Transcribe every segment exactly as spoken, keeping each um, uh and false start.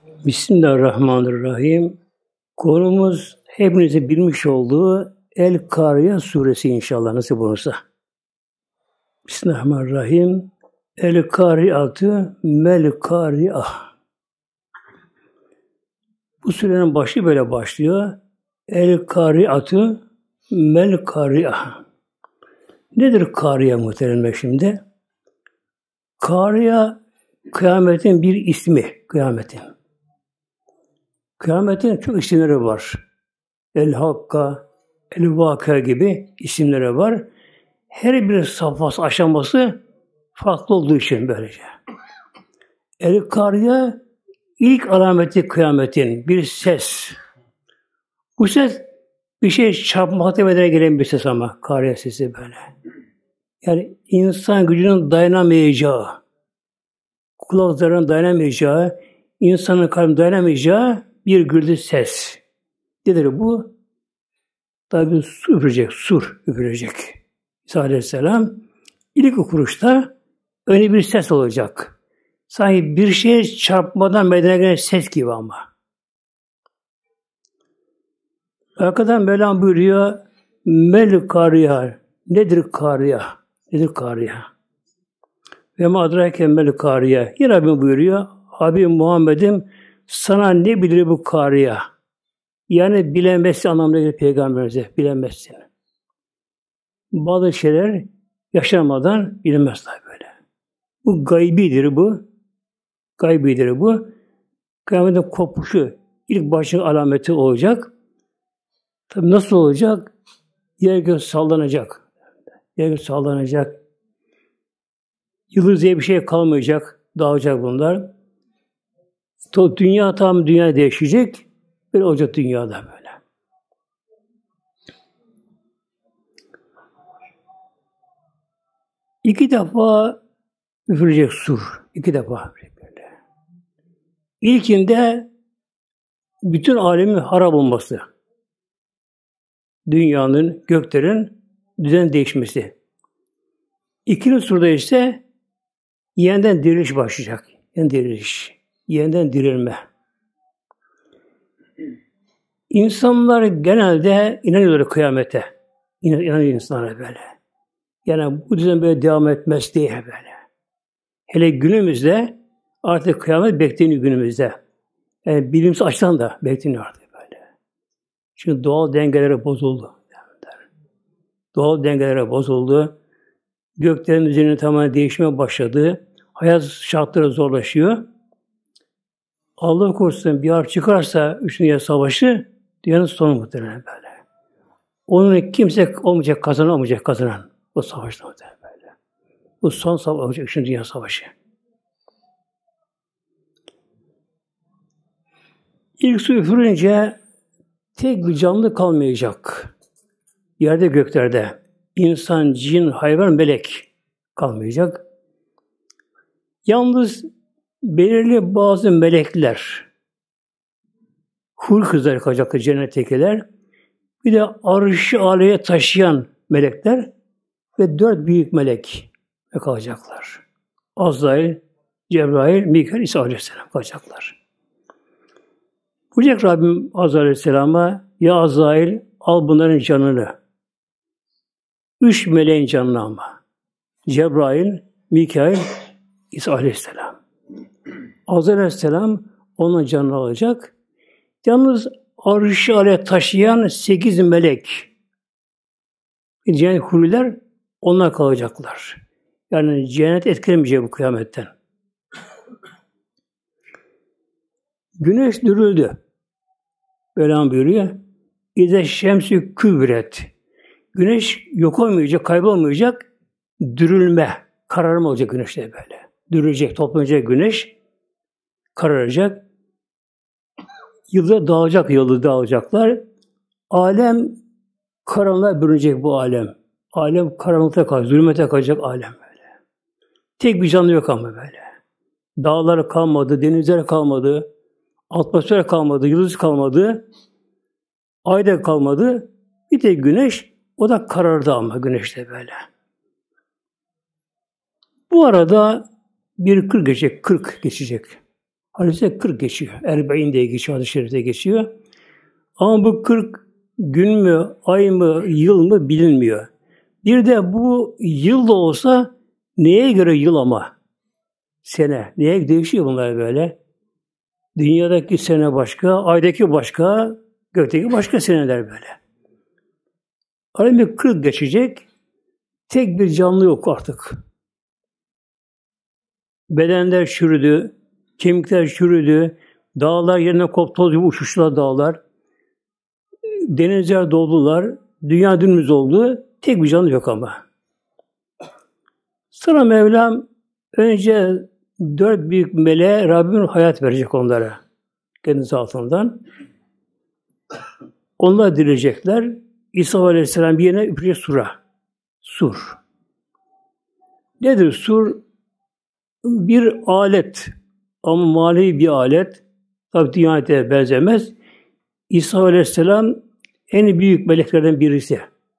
Bismillahirrahmanirrahim. Konumuz hepinizin bilmiş olduğu El-Kariye suresi inşallah nasip olursa. Bismillahirrahmanirrahim. El-Kariyatü Mel-Kariyah. Bu surenin başı böyle başlıyor. El-Kariyatü Mel-Kariyah. Nedir Kariye muhteremler şimdi? Kariye kıyametin bir ismi. Kıyametin. Kıyametin çok isimleri var. El-Hakka, El-Vaka gibi isimleri var. Her bir safhası, aşaması farklı olduğu için böylece. El-Kariye ilk alameti kıyametin bir ses. Bu ses bir şey çarpmak demeden gelen bir ses ama Kariye sesi böyle. Yani insan gücünün dayanamayacağı, kulakların dayanamayacağı, insanın kalbinin dayanamayacağı bir gürültü ses. Nedir bu? Tabi su üfürecek, sur üfürecek. İsa Aleyhisselam ilk okuruşta öyle bir ses olacak. Sanki bir şeye çarpmadan meydana gelen ses gibi ama. Arkadan Mevlam buyuruyor, Mel Kariye. Nedir Kariye? Nedir Kariye? Ve ma adrake mel Kariye. Yine Rabbim buyuruyor, Habibim Muhammed'im sana ne bilir bu Kariye? Yani bilemezsin anlamına gelir peygamberimize, bilemezsin. Bazı şeyler yaşanmadan bilinmezler böyle. Bu gaybidir bu. Gaybidir bu. Kıyametin kopuşu ilk başın alameti olacak. Tabii nasıl olacak? Yer gök sallanacak. Yer gök sallanacak. Yıldız diye bir şey kalmayacak. Dağılacak bunlar. To, dünya tam dünya değişecek. Böyle olacak dünyada böyle. İki defa üfürecek sur. İki defa böyle. İlkinde bütün alemin harap olması. Dünyanın, göklerin düzen değişmesi. İkinci surda ise yeniden diriliş başlayacak. Yeniden diriliş. Yeniden dirilme. İnsanlar genelde inanıyorlar kıyamete. İnan, inanıyor insanlar böyle. Yani bu düzen böyle devam etmez diye böyle. Hele günümüzde artık kıyamet bekleniyor günümüzde. Yani bilimsel açıdan da bekleniyor artık böyle. Çünkü doğal dengeleri bozuldu. Doğal dengeleri bozuldu. Göklerin üzerine tamamen değişmeye başladı. Hayat şartları zorlaşıyor. Allah korusun bir harp çıkarsa Üçüncü Dünya Savaşı dünyanın sonu muhtemelen böyle. Onun kimse olmayacak, kazanan olmayacak, kazanan. Bu savaşta muhtemelen böyle. Bu son savaş olacak, Üçüncü Dünya Savaşı. İlk su üfürünce tek bir canlı kalmayacak. Yerde göklerde. İnsan, cin, hayvan, melek kalmayacak. Yalnız belirli bazı melekler, hur kızları kalacak cennettekiler, bir de arş-ı aleye taşıyan melekler ve dört büyük melek kalacaklar. Azrail, Cebrail, Mikail, İsa Aleyhisselam kalacaklar. Buyacak Rabbim Azrail Aleyhisselam'a, ya Azrail al bunların canını. Üç meleğin canını ama. Cebrail, Mikail, İsa Aleyhisselam. Azrail Aleyhisselam onun canını alacak. Yalnız arş-ı aleye taşıyan sekiz melek, cennet huriler onlar kalacaklar. Yani cennet etkilemeyecek bu kıyametten. Güneş dürüldü. Mevlam buyuruyor. İze şemsü kübret. Güneş yok olmayacak, kaybolmayacak. Dürülme, kararma olacak güneşte böyle. Dürülecek, toplanacak güneş. Kararacak. Yıldız dağılacak, yıldız dağılacaklar. Alem karanlığa bürünecek bu alem. Alem karanlıkta kalacak, zulmete kalacak alem böyle. Tek bir canlı yok ama böyle. Dağlar kalmadı, denizler kalmadı, atmosfer kalmadı, yıldız kalmadı, ay da kalmadı. Bir tek güneş, o da karardı ama güneşte böyle. Bu arada bir kırk geçecek, kırk geçecek. Hadiste kırk geçiyor. Erbe'in diye geçiyor, hadis-i şerifte geçiyor. Ama bu kırk gün mü, ay mı, yıl mı bilinmiyor. Bir de bu yıl da olsa neye göre yıl ama? Sene. Neye değişiyor bunlar böyle? Dünyadaki sene başka, aydaki başka, gökteki başka seneler böyle. Arada kırk geçecek, tek bir canlı yok artık. Bedenler çürüdü, kemikler çürüdü, dağlar yerine koptu, toz gibi uçuştular dağlar. Denizler doldular, dünya dümdüz oldu, tek bir canlı yok ama. Sonra Mevlam önce dört büyük meleğe Rabbim hayat verecek onlara. Kendisi altından. Onlar dilecekler. İsa Aleyhisselam bir yerine üfleyecek sura. Sur. Nedir sur? Bir alet. Ama manevi bir alet. Tabi dünyaya benzemez. İsa Aleyhisselam en büyük meleklerden birisi.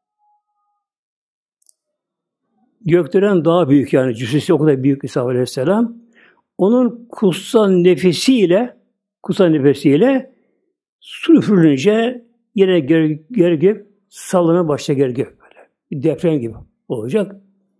Gökten daha büyük yani. Cüssesi o kadar büyük İsa Aleyhisselam. Onun kutsal nefesiyle kutsal nefesiyle su üfürülünce yine geri, geri gök sallanmaya başlayacak geri gök böyle. Bir deprem gibi olacak.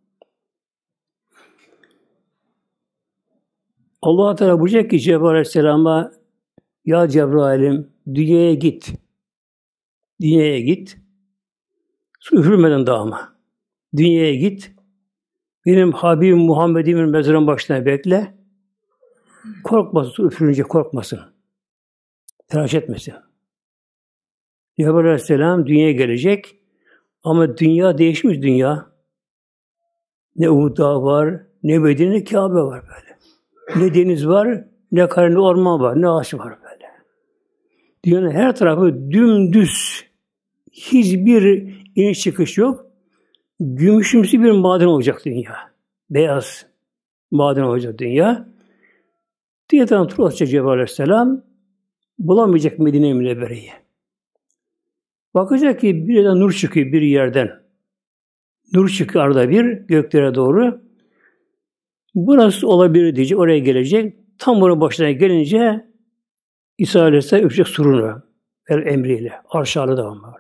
Allah Teala buyuracak ki Cebrail Aleyhisselam'a ya Cebrail'im dünyaya git. Dünyaya git. Su üfürmeden daha ama. Dünyaya git. Benim Habibim Muhammed'imin mezarın başına bekle. Korkmasın, su üfürünce korkmasın. Telaş etmesin. Cebrail Aleyhisselam dünyaya gelecek. Ama dünya değişmiş dünya. Ne Uhud Dağı var, ne Medine, ne Kabe var böyle. Ne deniz var, ne kar, ne orman var, ne ağaç var böyle. Dünyanın her tarafı dümdüz. Hiçbir iniş çıkış yok. Gümüşümsü bir maden olacak dünya. Beyaz maden olacak dünya. Dünyadan tur atacak Cebrail Aleyhisselam. Bulamayacak Medine-i Münevvere'yi. Bakacak ki bir yerden nur çıkıyor bir yerden. Nur çıkıyor arada bir göklere doğru. Burası olabilir diyecek, oraya gelecek. Tam bunun başına gelince İsa Aleyhisselam öpecek surunu. El emriyle. Arşarlı da var.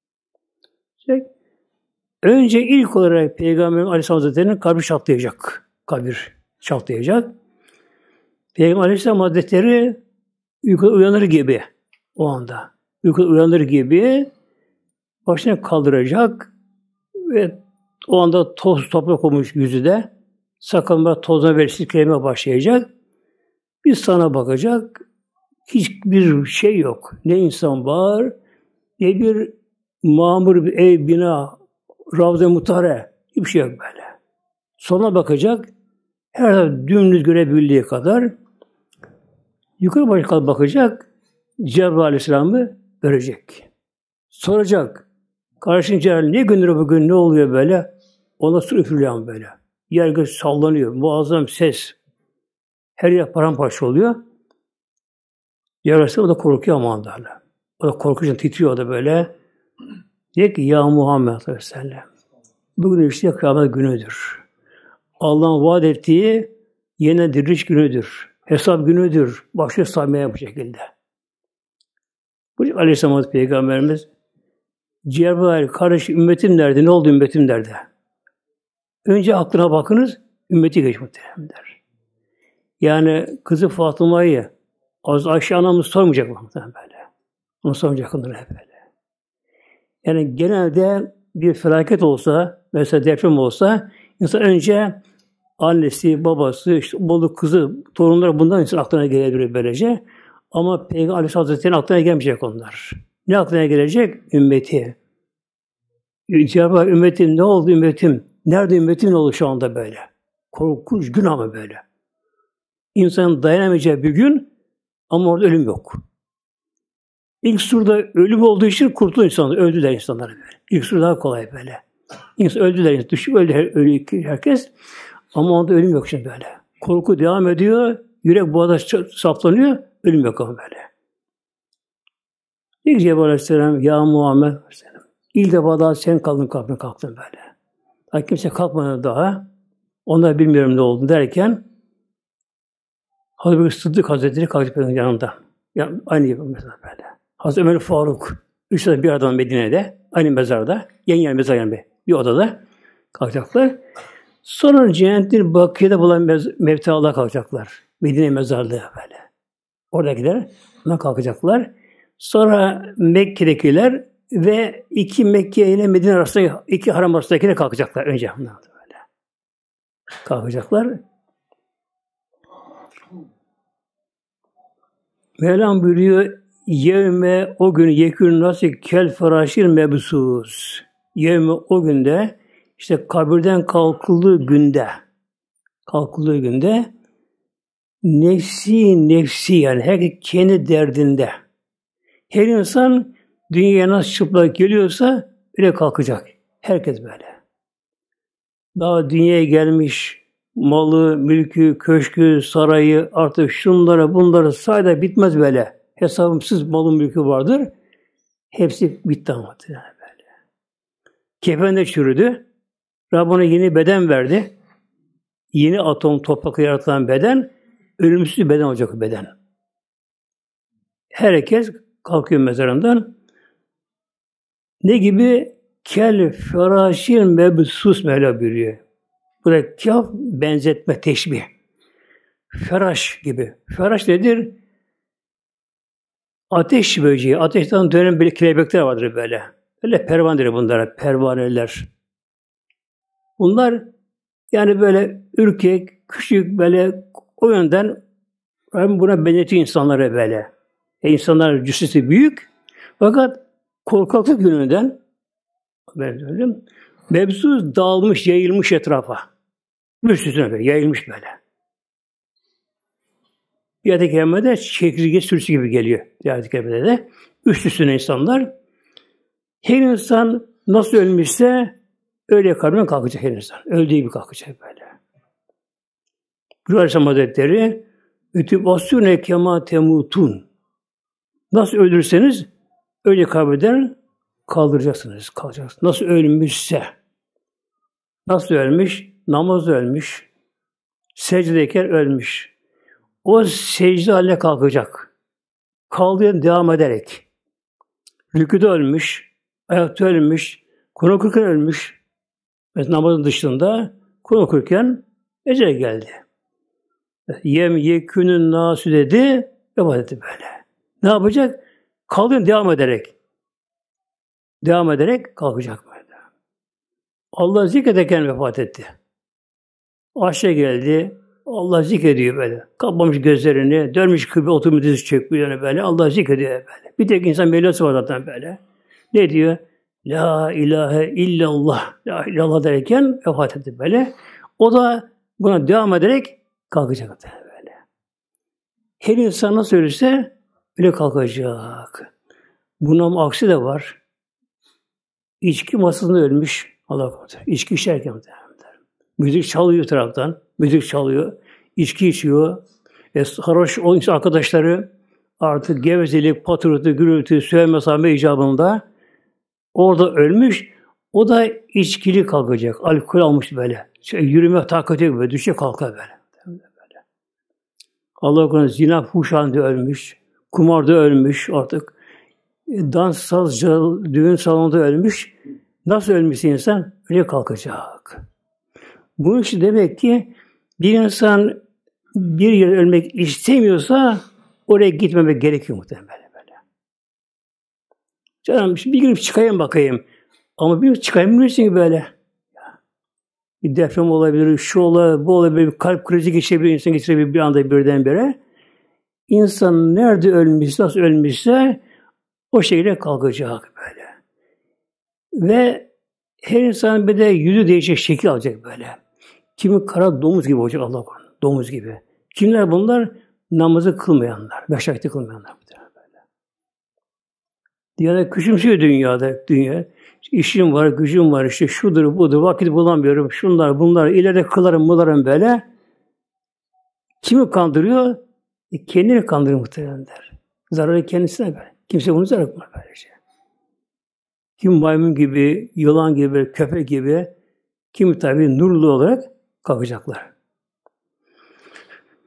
Önce ilk olarak Peygamber Aleyhisselam Hazretleri'nin kabri çatlayacak. Kabir çatlayacak. Peygamber Aleyhisselam Hazretleri uykuda uyanır gibi o anda. Uykuda uyanır gibi başını kaldıracak ve o anda toz toprak olmuş yüzü de sakalına tozuna verip silkelemeye başlayacak. Bir sana bakacak. Hiçbir şey yok. Ne insan var, ne bir mamur bir ev, bina, Ravza-i Mutahhare, hiçbir şey yok böyle. Sonra bakacak, her tarafı dümdüz görebildiği kadar yukarı başına bakacak, Cebrail Aleyhisselam'ı görecek. Soracak, kardeşim Cebrail ne gündür bugün, ne oluyor böyle? Ona su üfürüyor böyle. Yer gök sallanıyor, muazzam ses. Her yer paramparça oluyor. Cebrail Aleyhisselam o da korkuyor aman derler. O da korkunca titriyor o da böyle. Diyor ki ya Muhammed Aleyhisselam bugün işte kıyamet günüdür. Allah'ın vaat ettiği yeniden diriliş günüdür. Hesap günüdür. Başlıyor saymaya bu şekilde. Bu Aleyhisselam Hazreti Peygamberimiz Cebrail kardeş ümmetim nerede? Ne oldu ümmetim nerede? Önce aklına bakınız, ümmeti geç muhtemelen der. Yani kızı Fatıma'yı az Ayşe anamız sormayacak muhtemelen böyle. Onu sormayacak onları hep böyle. Yani genelde bir felaket olsa, mesela deprem olsa, insan önce annesi, babası, işte oğlu, kızı, torunları bundan insan aklına gelebilir böylece. Ama Peygamber Aleyhisselatü Vesselam'ın aklına gelmeyecek onlar. Ne aklına gelecek? Ümmeti. Cevap ümmetim ne oldu ümmetim? Nerede ümmetim ne oldu şu anda böyle? Korkunç gün ama böyle. İnsanın dayanamayacağı bir gün ama orada ölüm yok. İlk surda ölüm olduğu için kurtuldu insanlar. Öldüler insanlar böyle. İlk sur daha kolay böyle. İnsan öldüler. Düşüp öldü her, herkes. Ama onda ölüm yok şimdi böyle. Korku devam ediyor. Yürek boğazda saplanıyor. Ölüm yok ama böyle. İlk Cebrail Aleyhisselam ya Muhammed Aleyhisselam. İlk defa daha sen kaldın kalktın kalktın böyle. Daha kimse kalkmadı daha. Onlar bilmiyorum ne oldu derken Hazreti Sıddık Hazretleri kalacak yanında. Yani aynı gibi mesela böyle. Hazreti Ömer Faruk. Üç tane bir adam Medine'de. Aynı mezarda. Yan yana mezar yani bir odada kalacaklar. Sonra Cennet-i Bakı'da bulan mez- mevtalar kalacaklar. Medine mezarlığı böyle. Oradakiler ona kalkacaklar. Sonra Mekke'dekiler ve iki Mekke ile Medine arasında iki haram arasındakiler kalkacaklar önce. Böyle. Kalkacaklar. Mevlam buyuruyor yevme o gün yekûn nasıl kel feraşir mebsus. Yevme o günde işte kabirden kalkıldığı günde kalkıldığı günde nefsi nefsi yani herkes kendi derdinde. Her insan dünyaya nasıl çıplak geliyorsa öyle kalkacak. Herkes böyle. Daha dünyaya gelmiş malı, mülkü, köşkü, sarayı artık şunlara bunlara sayda bitmez böyle. Hesabımsız malı mülkü vardır. Hepsi bitti ama yani böyle. Kefen de çürüdü. Rabbine yeni beden verdi. Yeni atom toprakla yaratılan beden ölümsüz bir beden olacak o beden. Herkes kalkıyor mezarından. Ne gibi? Kel feraşin mebsus Mevla buyuruyor. Burada kaf benzetme, teşbih. Feraş gibi. Feraş nedir? Ateş böceği. Ateşten dönen böyle kelebekler vardır böyle. Böyle pervanedir bunlara. Pervaneler. Bunlar yani böyle ürkek, küçük böyle o yönden buna benzetiyor insanlara böyle. E insanlar cüssesi büyük fakat korkaklık yönünden ben söyleyeyim mebsuz dağılmış, yayılmış etrafa. Üstüne böyle, yayılmış böyle. Bir ayet-i kerimede çekirge sürüsü gibi geliyor. Bir ayet-i kerimede de üst üstüne insanlar. Her insan nasıl ölmüşse öyle kabrinden kalkacak her insan. Öldüğü gibi kalkacak böyle. Bu Aleyhisselam Hazretleri ütübassûne kemâ temûtûn. Nasıl ölürseniz öyle kabreden kaldıracaksınız, kalacaksınız. Nasıl ölmüşse. Nasıl ölmüş? Namazda ölmüş. Secdedeyken ölmüş. O secde haline kalkacak. Kaldığı yerden devam ederek. Rükûda ölmüş, ayakta ölmüş, Kur'an okurken ölmüş. Mesela namazın dışında Kur'an okurken ecel geldi. Yem yekünün nasü dedi, vefat etti böyle. Ne yapacak? Kaldığı yerden devam ederek. Devam ederek kalkacak böyle. Allah zikrederken vefat etti. Aşağı geldi. Allah zikrediyor böyle. Kapamış gözlerini, dönmüş kıble, oturmuş dizi çökmüş yani böyle. Allah zikrediyor böyle. Bir tek insan mevlası var zaten böyle. Ne diyor? La ilahe illallah. La ilahe illallah derken vefat etti böyle. O da buna devam ederek kalkacak böyle. Her insan nasıl ölürse öyle kalkacak. Bunun aksi de var. İçki masasında ölmüş. Allah korusun. İçki içerken müzik çalıyor taraftan. Müzik çalıyor. İçki içiyor. E, sarhoş o arkadaşları artık gevezelik, patırtı, gürültü, sövme, sahme icabında orada ölmüş. O da içkili kalkacak. Alkol almış böyle. Şey, yürüme takati yok böyle. Düşe kalkar böyle. böyle. Allah korusun zina fuhuş halinde ölmüş. Kumarda ölmüş artık. Dans, saz, düğün salonunda ölmüş. Nasıl ölmüş insan? Öyle kalkacak. Bunun için demek ki bir insan bir yere ölmek istemiyorsa oraya gitmemek gerekiyor muhtemelen böyle. Canım bir girip çıkayım bakayım. Ama bir çıkayım bilirsin ki böyle. Bir deprem olabilir, şu olabilir, bu olabilir, bir kalp krizi geçirebilir, insan geçirebilir bir anda birdenbire. İnsan nerede ölmüşse, nasıl ölmüşse o şekilde kalkacak böyle. Ve her insan bir de yüzü değişecek, şekil alacak böyle. Kimi kara domuz gibi olacak Allah korusun. Domuz gibi. Kimler bunlar? Namazı kılmayanlar. Beş vakti kılmayanlar. Böyle. Dünyada küçümsüyor dünyada. Dünya. İşim var, gücüm var, işte şudur, budur, vakit bulamıyorum, şunlar, bunlar, ileride kılarım, mılarım böyle. Kimi kandırıyor? E, kendini kandırıyor muhtemelen der. Zararı kendisine böyle. Kimse bunu zarar etmez böylece. Kim maymun gibi, yılan gibi, köpek gibi, kim tabi nurlu olarak kalkacaklar.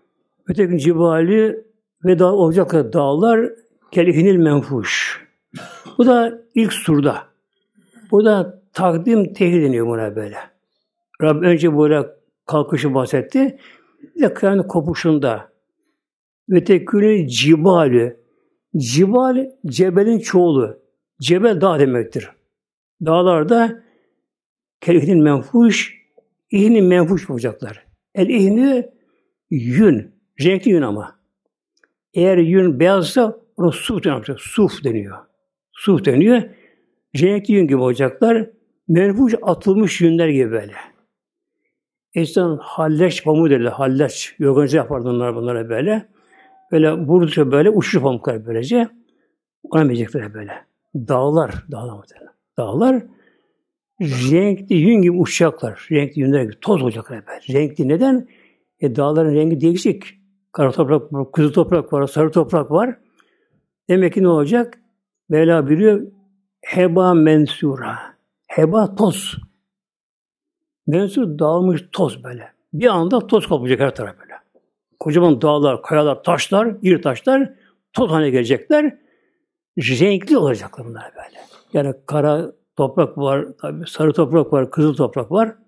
Öteki cibali ve dağ, olacak dağlar kelihinil menfuş. Bu da ilk surda. Bu da takdim tehir deniyor buna böyle. Rabbim önce böyle kalkışı bahsetti. Bir de kıyamet kopuşunda. Ve tekünü cibali. Cibal, cebelin çoğulu. Cebel dağ demektir. Dağlarda kelihinin menfuş, ihnin menfuş olacaklar. El ihni yün. Renkli yün ama. Eğer yün beyazsa ona suf deniyor. Suf deniyor. Suf deniyor. Renkli yün gibi olacaklar. Menfuş atılmış yünler gibi böyle. Eskiden halleç pamuğu derler. Halleç. Yorgancı yapardı onlar bunlara böyle. Böyle vurdukça böyle uçuş pamuklar böylece. Ona verecekler böyle. Dağlar. Dağlar muhtemelen. Dağlar renkli yün gibi uçacaklar. Renkli yünler gibi. Toz olacaklar böyle. Renkli neden? E, dağların rengi değişik. Kara toprak var, kızıl toprak var, sarı toprak var. Demek ki ne olacak? Mevla biliyor. Heba mensura. Heba toz. Mensur dağılmış toz böyle. Bir anda toz kapacak her taraf böyle. Kocaman dağlar, kayalar, taşlar, iri taşlar toz haline gelecekler. Renkli olacaklar bunlar böyle. Yani kara toprak var, tabii sarı toprak var, kızıl toprak var.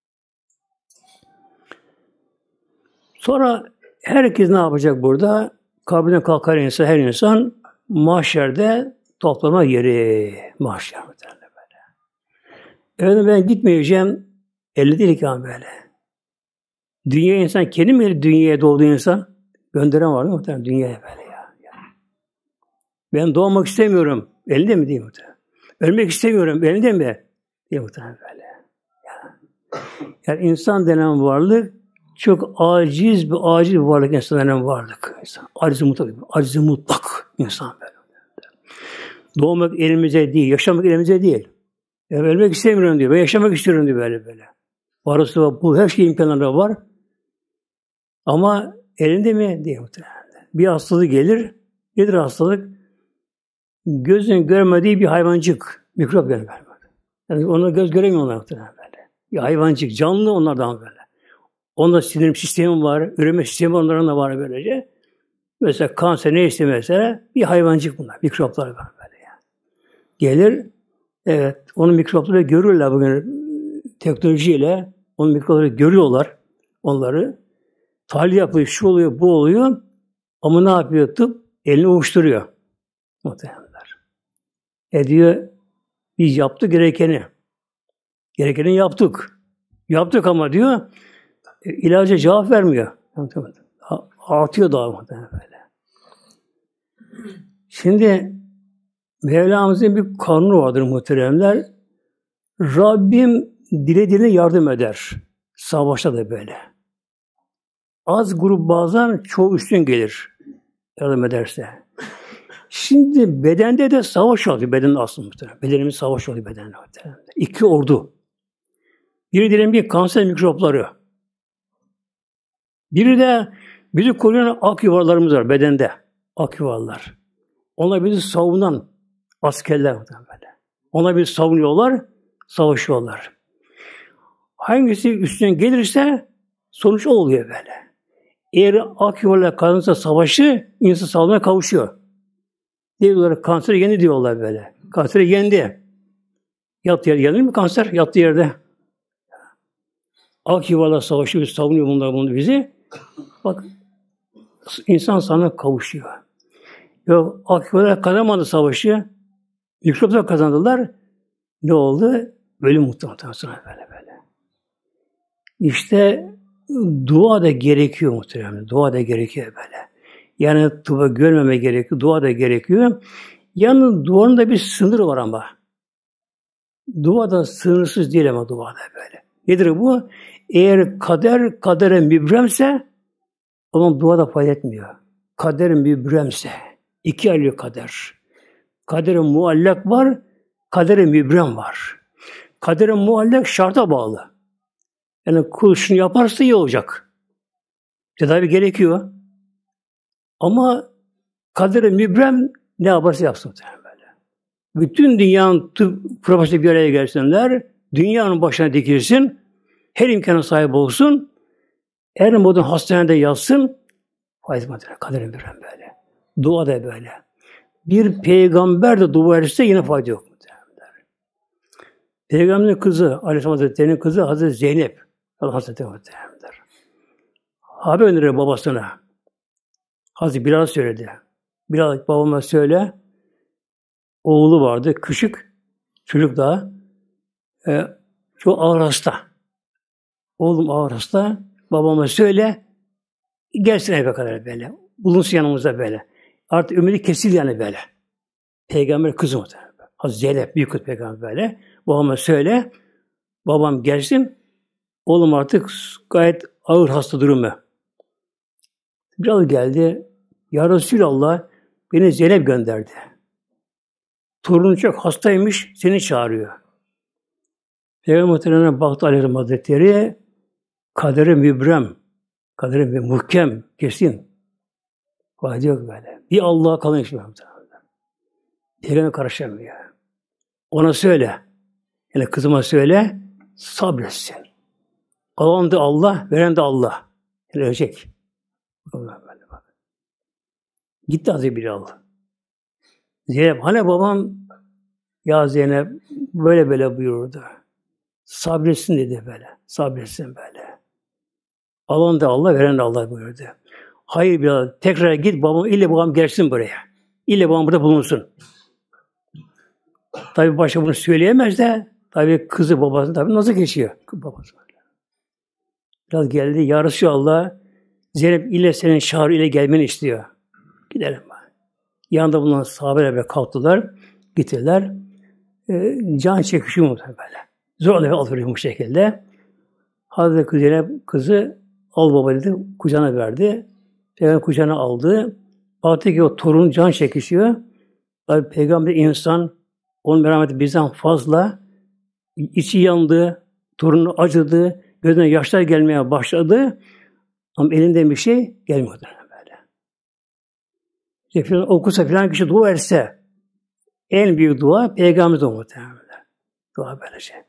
Sonra herkes ne yapacak burada? Kabrinden kalkar insan, her insan mahşerde toplama yeri. Mahşer böyle. Evet ben gitmeyeceğim. elli değil ki böyle. Dünya insan kendi mi dünyaya doğdu insan? Gönderen var mı muhtemelen dünyaya böyle ya. Ben doğmak istemiyorum. Elinde mi değil muhtemelen? Ölmek istemiyorum. Elinde mi? Değil muhtemelen böyle. Ya. Yani insan denen varlık çok aciz bir aciz bir varlık, insan denen varlık. İnsan. Aciz mutlak, aciz mutlak insan böyle. Doğmak elimize değil, yaşamak elimize değil. Yani ölmek istemiyorum diyor. Ben yaşamak istiyorum diyor böyle böyle. Varısı var, bu her şey imkanları var. Ama elinde mi? Değil muhtemelen. Bir hastalık gelir. Nedir hastalık? Gözün görmediği bir hayvancık. Mikrop gelir. Yani onu göz göremiyorlar muhtemelen böyle. Bir hayvancık, canlı onlardan böyle. Onda sindirim sistemi var, üreme sistemi onların da var böylece. Mesela kanser ne istiyor mesela? Bir hayvancık bunlar, mikroplar var böyle ya. Gelir, evet, onun mikropları görürler bugün teknolojiyle, onun mikropları görüyorlar onları. Tahlil yapıyor, şu oluyor, bu oluyor. Ama ne yapıyor tıp? Elini ovuşturuyor. Muhtemelenler. E diyor, biz yaptık gerekeni. Gerekeni yaptık. Yaptık ama diyor, e, ilaca cevap vermiyor. Artıyor daha muhtemelen böyle. Şimdi Mevlamızın bir kanunu vardır muhteremler. Rabbim dilediğine yardım eder. Savaşta da böyle. Az grup bazen çoğu üstün gelir. Yardım ederse. Şimdi bedende de savaş oluyor. Bedenin aslında muhtemelen. Bedenimiz savaş oluyor bedende muhtemelen. İki ordu. Biri diyelim bir kanser mikropları. Biri de bizi koruyan ak yuvarlarımız var bedende. Ak yuvarlar. Onlar bizi savunan askerler böyle. Onlar bizi savunuyorlar, savaşıyorlar. Hangisi üstüne gelirse sonuç o oluyor böyle. Eğer ak yuvarlar kazanırsa savaşı, insan sağlığına kavuşuyor. Diyorlar kanseri yendi diyorlar böyle. Kanseri yendi. Yat yer yenir mi kanser? Yattığı yerde. Ak yuvarlar savaşı savunuyor bunlar bunu bizi. Bak insan sana kavuşuyor. Yok ak yuvarlar kazanmadı savaşı. Mikroplar kazandılar. Ne oldu? Ölüm muhtemelen sonra böyle böyle. İşte dua da gerekiyor muhtemelen. Dua da gerekiyor böyle. Yani tıbba görmeme gerekiyor. Dua da gerekiyor. Yalnız duanın da bir sınırı var ama. Dua da sınırsız değil ama dua da böyle. Nedir bu? Eğer kader kadere mübremse o zaman dua da fayda etmiyor. Kader mübremse. İki ayrı kader. Kader-i muallak var, kader-i mübrem var. Kader-i muallak şarta bağlı. Yani kul şunu yaparsa iyi olacak. Tedavi gerekiyor. Ama kader-i mübrem ne yaparsa yapsın böyle. Bütün dünyanın tıp profesörü bir araya gelsinler, dünyanın başına dikilsin, her imkana sahip olsun, her modern hastanede yatsın, Faiz maddeleri, kader mübrem böyle. Dua da böyle. Bir peygamber de dua etse yine fayda yok. Peygamberin kızı, Aleyhisselam Hazretleri'nin kızı Hazreti Zeynep. Allah Hazretleri Muhtemelenler. Haber gönderiyor babasına. Hazreti Bilal söyledi. Bilal babama söyle. Oğlu vardı, küçük. Çocuk daha. E, çok ağır hasta. Oğlum ağır hasta. Babama söyle. Gelsin eve kadar böyle. Bulunsun yanımızda böyle. Artık ümidi kesildi yani böyle. Peygamber kızı muhtemelen. Hazreti Zeynep, büyük kız peygamber böyle. Babama söyle. Babam gelsin. Oğlum artık gayet ağır hasta durumu. Bilal geldi. Ya Resulallah beni Zeynep gönderdi. Torunun çok hastaymış. Seni çağırıyor. Peygamber muhtemelen baktı Aleyhisselam Hazretleri. Kaderi mübrem. Kaderi muhkem. Kesin. Fayda yok böyle. Bir Allah'a kalın iş var. Peygamber karışamıyor. Ona söyle. Yani kızıma söyle. Sabretsin. Alan da Allah, veren de Allah. Yani ölecek. Gitti Hazreti Bilal. Zeynep, hani babam ya Zeynep böyle böyle buyurdu. Sabretsin dedi böyle. Sabretsin böyle. Alan da Allah, veren de Allah buyurdu. Hayır Bilal, tekrar git babam, ille babam gelsin buraya. İlle babam burada bulunsun. Tabi başka bunu söyleyemez de, tabi kızı babası tabi nasıl geçiyor? Babası. Biraz geldi, ya Resulallah, Zeynep ile senin çağrı ile gelmeni istiyor. Gidelim. Yanında bulunan sahabeler kalktılar, gittiler. E, can çekişiyor mu böyle. Zorla ve alıyor bu şekilde. Hazreti Zeynep kızı al baba dedi, kucağına verdi. Peygamber kucağına aldı. Baktı ki o torun can çekişiyor. Tabi Peygamber insan, onun merhameti bizden fazla. İçi yandı, torunu acıdı, gözüne yaşlar gelmeye başladı. Ama elinden bir şey gelmiyordu böyle. İşte okusa filan kişi dua etse, en büyük dua Peygamber'de muhtemelen. Dua böylece.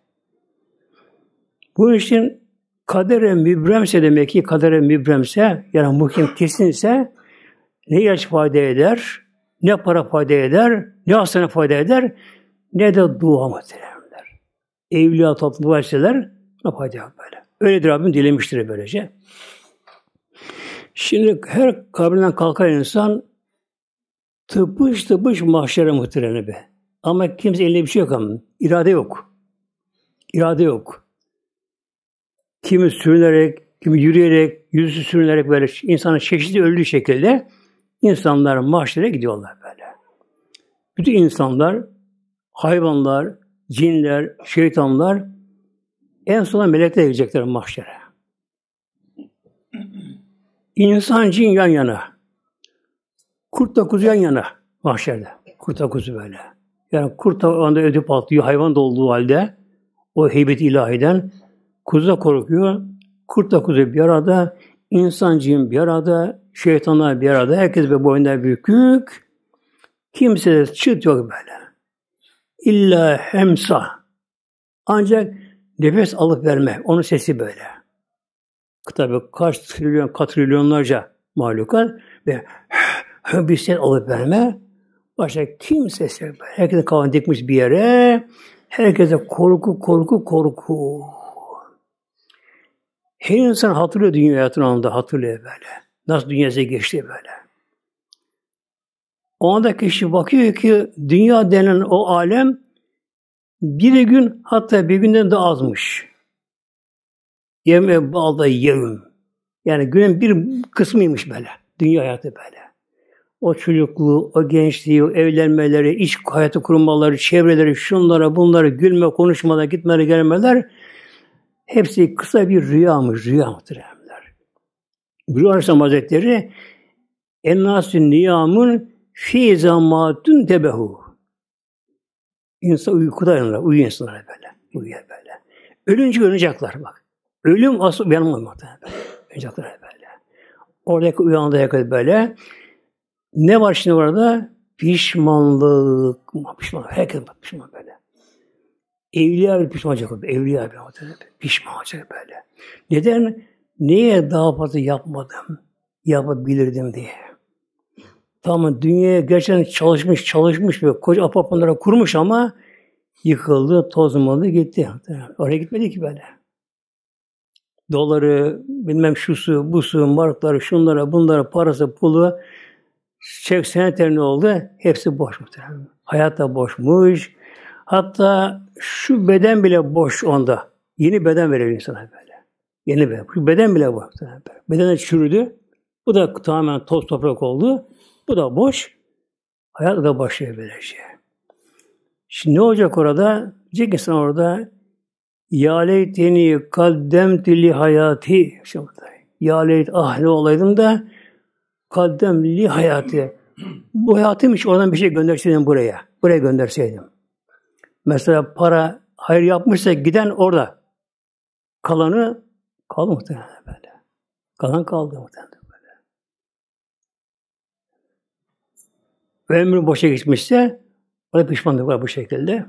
Bu için kadere mübremse demek ki kadere mübremse, yani muhkem kesinse ne ilaç fayda eder, ne para fayda eder, ne hastane fayda eder, ne de dua muhtemelenler. Evliya tatlı dua etseler ne fayda yok böyle. Öyledir Rabbim dilemiştir böylece. Şimdi her kabrinden kalkan insan tıpış tıpış mahşere muhtemelen be. Ama kimse elinde bir şey yok ama. İrade yok. İrade yok. Kimi sürünerek, kimi yürüyerek, yüzü sürünerek böyle insanın çeşitli öldüğü şekilde insanlar mahşere gidiyorlar böyle. Bütün insanlar, hayvanlar, cinler, şeytanlar en sona melekler gelecekler mahşere. İnsan, cin yan yana. Kurtla kuzu yan yana mahşerde. Kurtla kuzu böyle. Yani kurt o anda ödüp atlıyor hayvan da olduğu halde o heybet ilahiden kuzu da korkuyor. Kurtla kuzu bir arada, insan, cin bir arada, şeytanlar bir arada. Herkes bir boyundan bükük. Kimse de çıt yok böyle. İlla hemsa. Ancak nefes alıp verme. Onun sesi böyle. Tabii kaç trilyon, katrilyonlarca mahlukat ve bir ses alıp verme. Başka kimse ses böyle. Herkese kavan dikmiş bir yere. Herkese korku, korku, korku. Her insan hatırlıyor dünya hayatının anında. Hatırlıyor böyle. Nasıl dünyası geçti böyle. O anda kişi bakıyor ki dünya denen o alem bir gün hatta bir günden de azmış. Yeme balda yevim. Yani günün bir kısmıymış böyle. Dünya hayatı böyle. O çocukluğu, o gençliği, o evlenmeleri, iş hayatı kurmaları, çevreleri, şunlara, bunlara, gülme, konuşmalar, gitmeleri, gelmeler hepsi kısa bir rüyamış, rüya muhteremler. Buyuruyor Aleyhisselam Hazretleri en-nâsü niyamun fî zamâtun tebehu. İnsan uykuda yanlar, uyuyor insanlar böyle. Uyuyor böyle. Ölünce uyanacaklar bak. Ölüm asıl uyanmamakta. Uyanacaklar böyle. Oradaki uyandığı kadar böyle. Ne var şimdi orada? Pişmanlık. Pişmanlık. Herkes pişman böyle. Evliya bir pişman olacak. Evliya bir pişman olacak böyle. Neden? Neye daha fazla yapmadım? yapabilirdim diye. Tamam dünyaya gerçekten çalışmış çalışmış ve koca apartmanlara kurmuş ama yıkıldı, tozmadı, gitti. Oraya gitmedi ki böyle. Doları, bilmem şusu, busu, markları, şunlara, bunlara, parası, pulu, çek senetler ne oldu? Hepsi boş muhtemelen. Hayat da boşmuş. Hatta şu beden bile boş onda. Yeni beden veriyor insana böyle. Yeni beden. Şu beden bile boş. Beden de çürüdü. Bu da tamamen toz toprak oldu. Bu da boş. Hayat da başlıyor böylece. Şimdi ne olacak orada? Diyecek insan orada ya leyteni kaddemtü li hayati. Ya leyt ah ne olaydım da kaddem li hayati. Bu hayatıymış oradan bir şey gönderseydim buraya. Buraya gönderseydim. Mesela para hayır yapmışsa giden orada. Kalanı kaldı muhtemelen böyle. Kalan kaldı muhtemelen böyle. Ve ömrü boşa geçmişse orada pişmanlık var bu şekilde.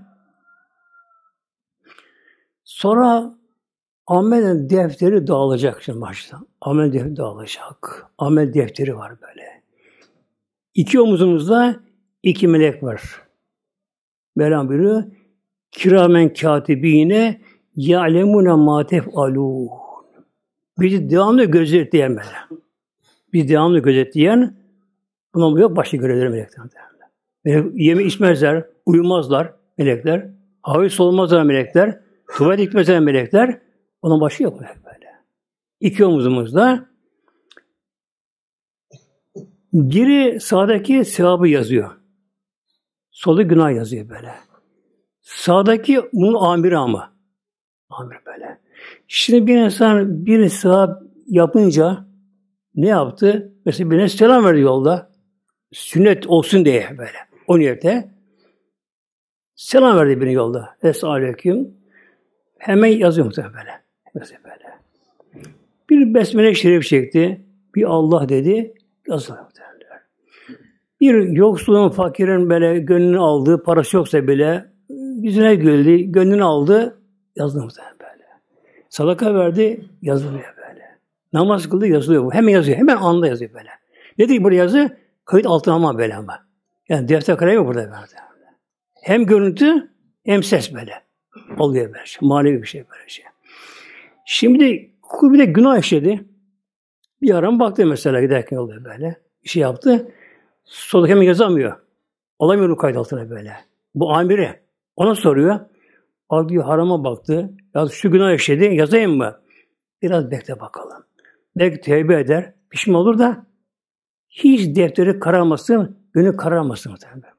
Sonra amel defteri dağılacak şimdi başta. Amel defteri dağılacak. Amel defteri var böyle. İki omuzumuzda iki melek var. Mevlam buyuruyor. Kiramen katibine ya'lemune ma tef'alûn. Bizi devamlı gözetleyen melek. Bizi devamlı gözetleyen buna yok başka görevleri melekler. Melek, yeme içmezler, uyumazlar melekler. Havayı solmazlar melekler. Tuvalet gitmezler melekler. Onun başı yok melek böyle. İki omuzumuzda biri sağdaki sevabı yazıyor. Solu günah yazıyor böyle. Sağdaki bunun amiri ama. Amir böyle. Şimdi bir insan bir sevap yapınca ne yaptı? Mesela birine selam verdi yolda. Sünnet olsun diye böyle. O niyete. Selam verdi birine yolda. Esselamünaleyküm. Hemen yazıyor muhtemelen böyle. Mesela böyle. Bir besmele şerif çekti. Bir Allah dedi. Yazıyor muhtemelen. Bir yoksulun, fakirin böyle gönlünü aldı. Parası yoksa bile yüzüne güldü. Gönlünü aldı. Yazdı muhtemelen böyle. Sadaka verdi. Yazılıyor böyle. Namaz kıldı. Yazılıyor bu. Hemen yazıyor. Hemen anında yazıyor böyle. Ne diyor burada yazı? Kayıt altına ama böyle ama. Yani defter kalemi yok burada böyle. Hem görüntü hem ses böyle. Oluyor böyle şey. Manevi bir şey böyle şey. Şimdi kul bir de günah işledi. Bir ara baktı mesela giderken oluyor böyle. Bir şey yaptı. Solda hemen yazamıyor. Alamıyor kayıt altına böyle. Bu amiri. Ona soruyor. Al diyor harama baktı. Ya şu günah işledi. Yazayım mı? Biraz bekle bakalım. Belki tevbe eder. Pişman olur da hiç defteri kararmasın. Günü kararmasın.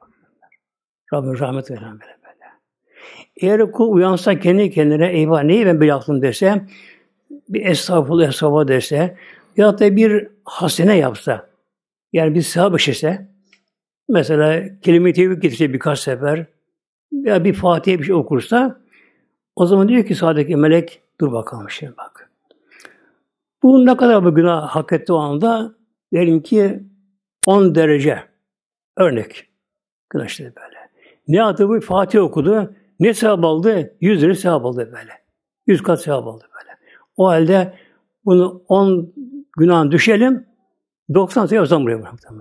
Rabbim rahmet eylesin böyle böyle. Eğer kul uyansa kendi kendine eyvah neyi ben böyle yaptım dese, bir estağfurullah estağfurullah dese, ya da bir hasene yapsa, yani bir sevap işese, mesela kelime-i tevhid getirse birkaç sefer, ya bir Fatiha bir şey okursa, o zaman diyor ki sağdaki melek, dur bakalım şimdi bak. Bu ne kadar bu günah hak etti o anda? Diyelim ki on derece. Örnek. Günah işte böyle. Ne yaptı bu? Fatiha okudu. Ne sevap aldı? Yüz lira sevap aldı böyle. Yüz kat sevap aldı böyle. O halde bunu on günahın düşelim. doksan sayı yazan buraya bıraktım.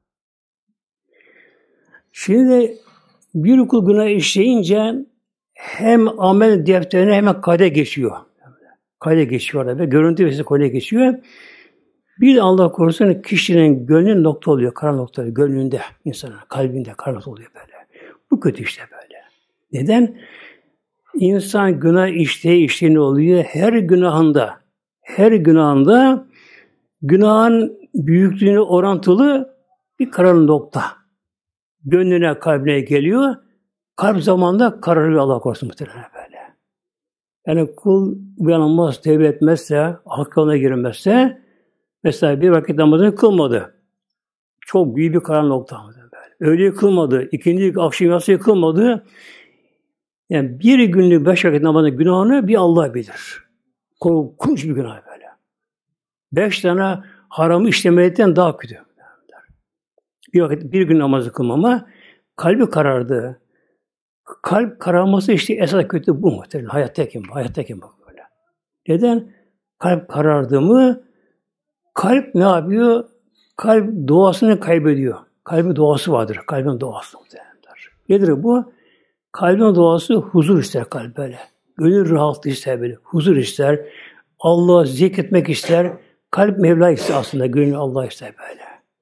Şimdi bir kul günah işleyince hem amel defterine hemen kayda geçiyor. Kayda geçiyor orada ve görüntü vesile kayda geçiyor. Bir de Allah korusun kişinin gönlü nokta oluyor. Kara nokta oluyor. Gönlünde, insanın kalbinde kara nokta oluyor böyle. Bu kötü işte böyle. Neden? İnsan günah işleye işleye ne oluyor? Her günahında, her günahında günahın büyüklüğüne orantılı bir karanlık nokta. Gönlüne, kalbine geliyor. Kalp zamanında kararıyor Allah korusun muhtemelen böyle. Yani kul uyanılmaz, tevbe etmezse, hak yoluna girmezse, mesela bir vakit namazını kılmadı. Çok büyük bir karanlık nokta. Böyle. Öğleyi kılmadı, ikindi akşam yatsı kılmadı. Yani bir günlük beş vakit namazın günahını bir Allah bilir. Korkunç bir günah böyle. Beş tane haramı işlemekten daha kötü. Bir vakit bir gün namazı kılmama, kalbi karardı. Kalp kararması işte esas kötü bu muhtemelen. Hayattayken bu, hayattayken bak böyle. Neden? Kalp karardı mı Kalp ne yapıyor? Kalp doğasını kaybediyor. Kalbin doğası vardır. Kalbin doğası muhtemelenler. Nedir bu? Kalbin doğası huzur ister kalp böyle. Gönül rahatlığı ister böyle. Huzur ister. Allah'ı zikretmek ister. Kalp Mevla ister aslında. Gönül Allah ister böyle.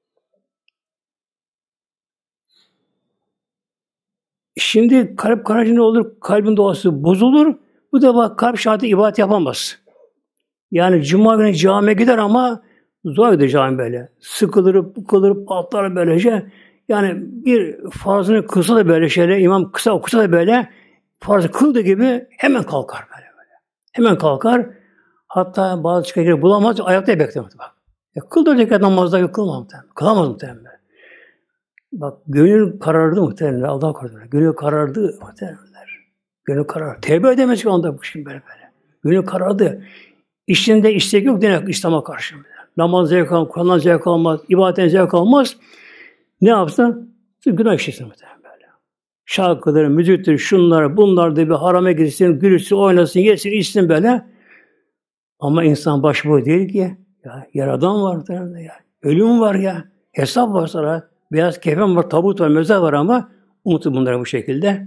Şimdi kalp kararınca ne olur? Kalbin doğası bozulur. Bu defa kalp şahit ibadet yapamaz. Yani cuma günü camiye gider ama zor gider cami böyle. Sıkılır, bıkılır, patlar böylece. Yani bir farzını kılsa da böyle şeyle, imam kısa okusa da böyle farzı kıldığı gibi hemen kalkar böyle böyle. Hemen kalkar. Hatta bazı çıkar bulamaz, ayakta bekler. Bak. Ya kıl dört rekat namazda yok, kılmaz muhtemelen. Kılamaz muhtemelen. Bak gönül karardı muhtemelen. Allah korusun. Gönül karardı muhtemelen. Gönül karardı. Tevbe edemez şu anda bu şimdi böyle böyle. Gönül karardı. İşinde istek yok demek İslam'a karşı. Namaz zevk almaz, Kur'an'dan zevk almaz, ibadetten zevk almaz. Ne yapsın? Günah işlesin muhtemelen böyle. Şarkıları, müzikleri, şunlar, bunlar da bir harama girsin, gülüsün, oynasın, yesin, içsin böyle. Ama insan başıboş değil ki. Ya, yaradan var muhtemelen ya. Ölüm var ya. Hesap var sonra. Beyaz kefen var, tabut var, mezar var ama unutun bunları bu şekilde.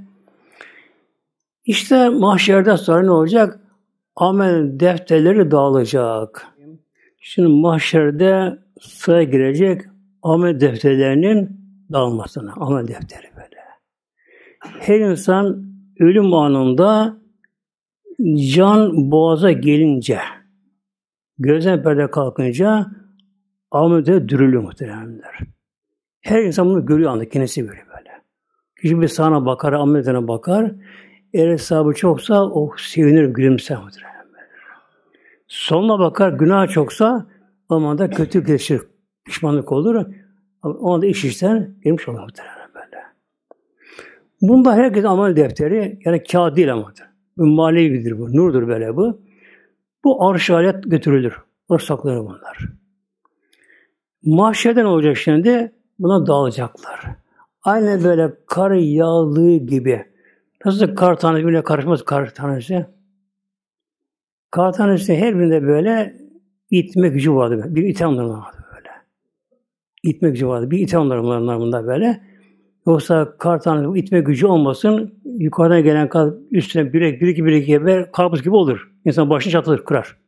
İşte mahşerden sonra ne olacak? Amel defterleri dağılacak. Şimdi mahşerde sıraya girecek amel defterlerinin dağılmasına. Amel defteri böyle. Her insan ölüm anında can boğaza gelince, gözden perde kalkınca amel defteri dürülüyor muhtemelenler. Her insan bunu görüyor anda, kendisi görüyor böyle. Kişi bir sağına bakar, amel defterine bakar. Eğer hesabı çoksa o oh, sevinir, gülümser muhtemelen. Sonuna bakar, günah çoksa o zaman da kötü geçir, pişmanlık olur. O anda iş işten gelmiş olur muhtemelen böyle. Bunda herkes amel defteri, yani kağıt değil ama. Bu manevidir bu, nurdur böyle bu. Bu arş alet götürülür. Arş saklanır bunlar. Mahşerden olacak şimdi, buna dağılacaklar. Aynı böyle kar yağlığı gibi. Nasıl kar tanesi bile karışmaz kar tanesi? Kar tanesi her birinde böyle itme gücü vardı. Bir ite onların vardı böyle. İtme gücü vardı. Bir ite onların bunda böyle. Yoksa kar tanesi itme gücü olmasın, yukarıdan gelen kar üstüne bir iki bir iki bir iki böyle karpuz gibi olur. İnsan başını çatılır, kırar.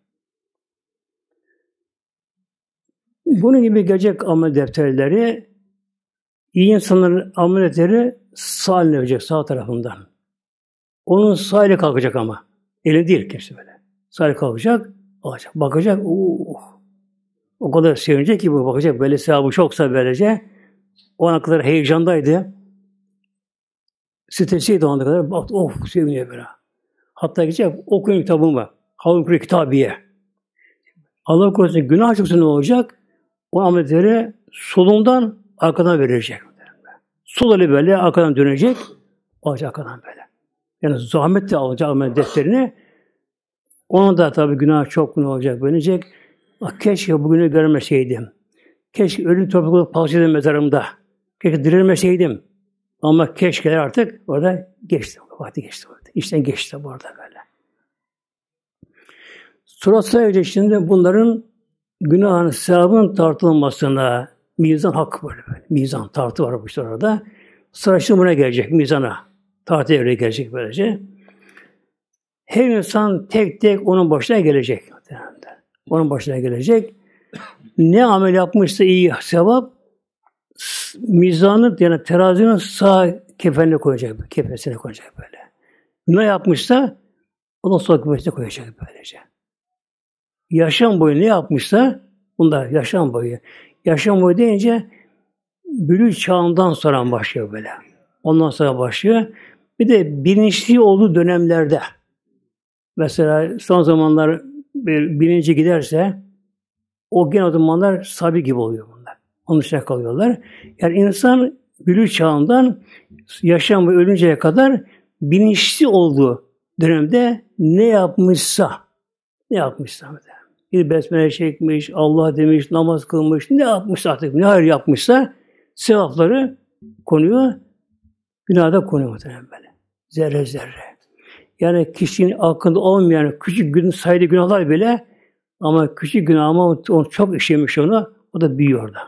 Bunun gibi gelecek amel defterleri, iyi insanların amel defteri sağ eline verecek, sağ tarafından. Onun sağ eli kalkacak ama. Eli değil kimse böyle. Sağ eli kalkacak, alacak. Bakacak, uh, o kadar sevinecek ki bu, bakacak böyle sevabı çoksa böylece. O ana kadar heyecandaydı. Stresiydi o ana kadar. Baktı, of, seviniyor böyle. Hatta gidecek, okuyun kitabımı. Havlu Kitabiye. Allah korusun, günah çoksa ne olacak? O amelleri solundan arkadan verecek. Sol eli böyle arkadan dönecek. Alacak arkadan böyle. Yani zahmetle alacak amel defterini. Ona da tabii günah çok ne olacak böylecek. Keşke bugünü görmeseydim. Keşke ölüm topraklı palçadım mezarımda. Keşke dirilmeseydim. Ama keşkeler artık orada geçti. Vakti geçti. Orada. İşten geçti bu arada böyle. Sonra sadece şimdi bunların günahın, sevabın tartılmasına mizan hak böyle, böyle. Mizan, tartı var bu işte orada. Sıra şimdi buna gelecek, mizana. Tartı evreye gelecek böylece. Her insan tek tek onun başına gelecek. Onun başına gelecek. Ne amel yapmışsa iyi sevap, mizanı yani terazinin sağ kefenine koyacak, kefesine koyacak böyle. Ne yapmışsa onun sol kefesine koyacak böylece. Yaşam boyu ne yapmışsa bunlar yaşam boyu. Yaşam boyu deyince bülüğ çağından sonra başlıyor böyle. Ondan sonra başlıyor. Bir de bilinçli olduğu dönemlerde mesela son zamanlar bir bilinci giderse o gen o zamanlar sabi gibi oluyor bunlar. Onun içine kalıyorlar. Yani insan bülüğ çağından yaşam boyu ölünceye kadar bilinçli olduğu dönemde ne yapmışsa ne yapmışsa bir besmele çekmiş, Allah demiş, namaz kılmış, ne yapmışsa artık, ne hayır yapmışsa sevapları konuyor, günah da konuyor muhtemelen böyle. Zerre zerre. Yani kişinin hakkında olmayan küçük gün sayıda günahlar bile Ama küçük günah ama o çok işlemiş onu, o da büyüyor orada.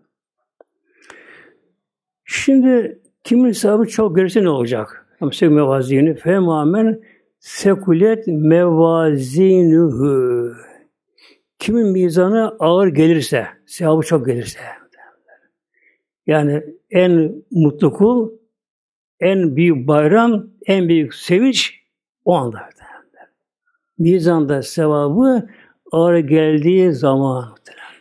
Şimdi kimin hesabı çok gelirse ne olacak? Ama sek mevazini femamen sekulet mevazinuhu. Kimin mizanı ağır gelirse, sevabı çok gelirse. Yani en mutlu kul, en büyük bayram, en büyük sevinç o anda. Mizanda sevabı ağır geldiği zaman.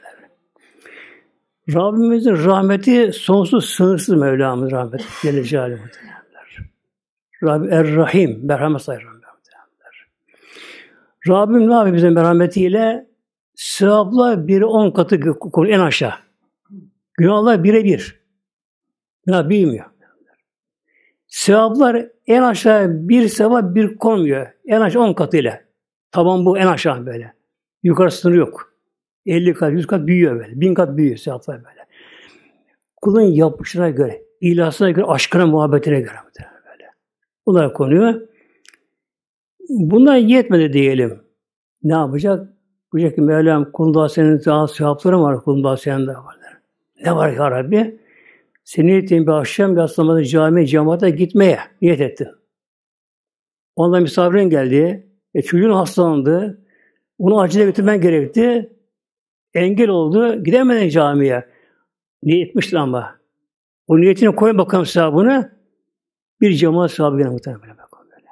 Rabbimizin rahmeti sonsuz, sınırsız Mevlamız rahmeti. Celle Celaluhu. Rabbim Er-Rahim, merhamet sahibi. Rabbim ne yapıyor bize merhametiyle? Sevaplar biri on katı konu en aşağı. Günahlar bire bir. Günah büyümüyor. Sevaplar en aşağı bir sevap bir konmuyor. En aşağı on katıyla. Taban bu en aşağı böyle. Yukarı sınırı yok. elli kat, yüz kat büyüyor böyle. bin kat büyüyor sevaplar böyle. Kulun yapışına göre, ilahına göre, aşkına, muhabbetine göre böyle. Bunlar konuyor. Bunlar yetmedi diyelim. Ne yapacak? Diyecek ki Mevlam kulunda senin daha sevapların var, kulunda senin de var. Ne var ya Rabbi? Senin niyettin bir akşam yaslamadın camiye, cemaate gitmeye niyet ettin. Ondan misafirin geldi. E, çocuğun hastalandı. Onu acile götürmen gerekti. Engel oldu. Gidemedin camiye. Niyet etmiştin ama. O niyetini koyun bakalım sevabını. Bir cemaat sahibi gene muhtemelen böyle bakalım böyle.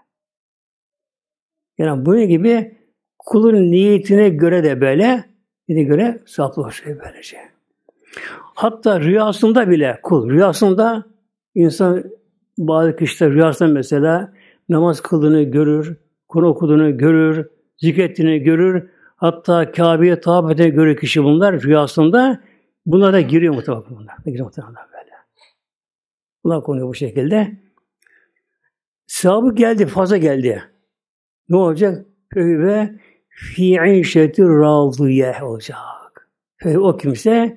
Yani bunun gibi kulun niyetine göre de böyle, niyetine göre sevaplı olacak böylece. Hatta rüyasında bile kul, rüyasında insan bazı kişiler rüyasında mesela namaz kıldığını görür, Kur'an okuduğunu görür, zikrettiğini görür, hatta Kabe'ye tavaf ettiğini görür kişi bunlar rüyasında. Bunlara giriyor mutlaka bunlar. Giriyor mutlaka böyle. Bunlar konuyor bu şekilde. Sevabı geldi, fazla geldi. Ne olacak? Ve fî işetir râziye olacak. O kimse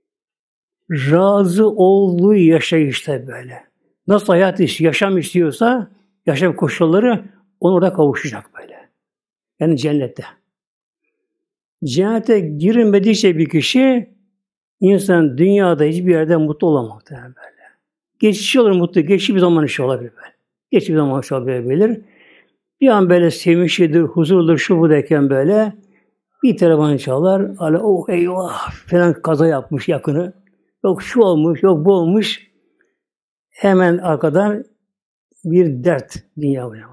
razı olduğu yaşayışta böyle. Nasıl hayat iş, yaşam istiyorsa, yaşam koşulları onu orada kavuşacak böyle. Yani cennette. Cennete girilmediyse bir kişi, insan dünyada hiçbir yerde mutlu olamaz böyle. Geçici olur mutlu, geçici bir zaman işi olabilir böyle. Geçici bir zaman işi olabilir. Bir an böyle sevinçlidir, huzurludur, şu bu derken böyle bir telefon çalar, hani oh eyvah falan kaza yapmış yakını. Yok şu olmuş, yok bu olmuş. Hemen arkadan bir dert dünya böyle.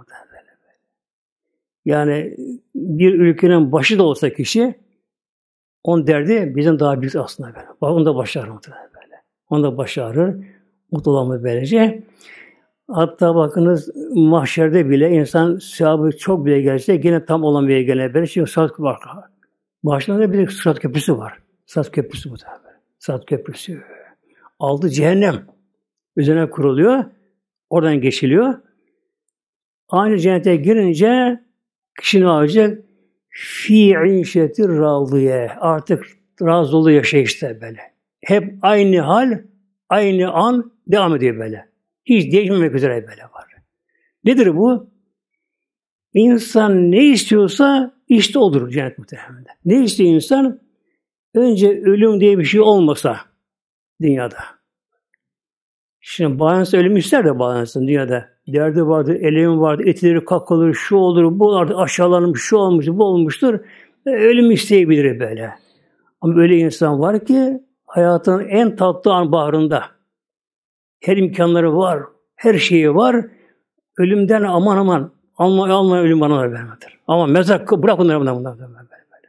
Yani bir ülkenin başı da olsa kişi, onun derdi bizim daha büyük aslında böyle. Onun da başı ağrır böyle. Onun da başı ağrır. Mutlu olamaz böylece. Hatta bakınız mahşerde bile insan sevabı çok bile gelse gene tam olamaya gene böyle. Çünkü Sırat var. Başında da bir de Sırat Köprüsü var. Sırat Köprüsü bu tabi. Sırat Köprüsü. Altı cehennem. Üzerine kuruluyor. Oradan geçiliyor. Aynı cennete girince kişi ne olacak? Fî işetir râziye. Artık razı oluyor yaşayışta böyle. Hep aynı hal, aynı an devam ediyor böyle. Hiç değişmemek üzere böyle var. Nedir bu? İnsan ne istiyorsa işte olur cennet muhtemelen. Ne istiyor insan? Önce ölüm diye bir şey olmasa dünyada. Şimdi bazısı ölüm ister de bazısı dünyada. Derdi vardır, elemi vardır, etileri kakılır, şu olur, bu artık aşağılanmış, şu olmuş, bu olmuştur. Ölüm isteyebilir böyle. Ama öyle insan var ki hayatın en tatlı an baharında. Her imkanları var, her şeyi var. Ölümden aman aman, alma alma ölüm bana da vermedir. Ama mezar bırak onları bundan bundan böyle böyle.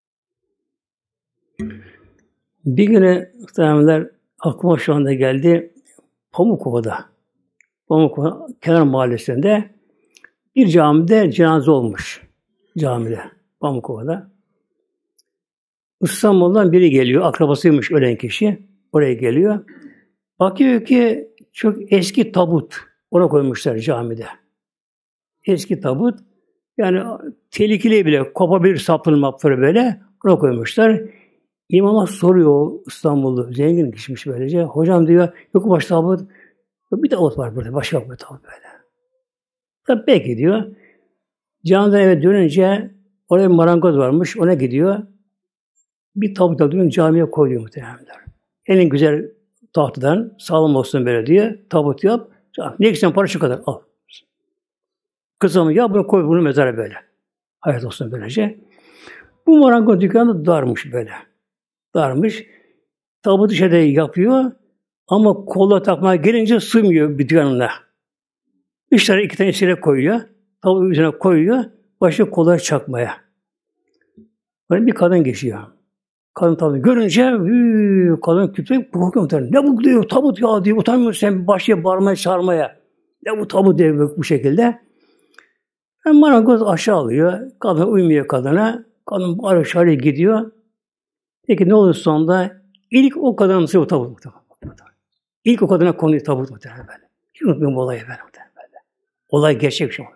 Bir güne muhtemelenler aklıma şu anda geldi. Pamukova'da, Pamukova kenar mahallesinde bir camide cenaze olmuş. Camide, Pamukova'da. İstanbul'dan biri geliyor, akrabasıymış ölen kişi. Oraya geliyor. Bakıyor ki çok eski tabut. Ona koymuşlar camide. Eski tabut. Yani tehlikeli bile kopabilir sapları mapları böyle. Ona koymuşlar. İmama soruyor İstanbullu. Zengin kişiymiş böylece. Hocam diyor yok baş tabut. Bir tabut var burada. Başka bir tabut böyle. Tabii peki diyor. Camiden eve dönünce Oraya bir marangoz varmış. Ona gidiyor. Bir tabut alıyor, camiye koyuyor muhtemelenler. En güzel tahtadan sağlam olsun böyle diye tabut yap. Ne gitsen para şu kadar al. Kızım ya bunu koy bunu mezara böyle. Hayat olsun böylece. Bu marangoz dükkanı darmış böyle. Darmış. Tabutu şeyde yapıyor ama kola takmaya gelince sığmıyor bir dükkanına. Üç tane iki tane içine koyuyor. Tabutu üzerine koyuyor. Başlıyor kolları çakmaya. Böyle bir kadın geçiyor. Kadın tabii görünce hıı, kadın kütle korkuyor. Ne bu diyor tabut ya diyor. Utanmıyorsun sen başlıyor bağırmaya çağırmaya. Ne bu tabut diyor bu şekilde. Yani marangoz aşağı alıyor. Kadın uymuyor kadına. Kadın aşağıya gidiyor. Peki ne olur sonunda? İlk o kadının nasıl bu tabut mu? İlk o kadına konuyu tabut mu? Hiç unutmuyorum bu olayı ben. Olay gerçek bir şey.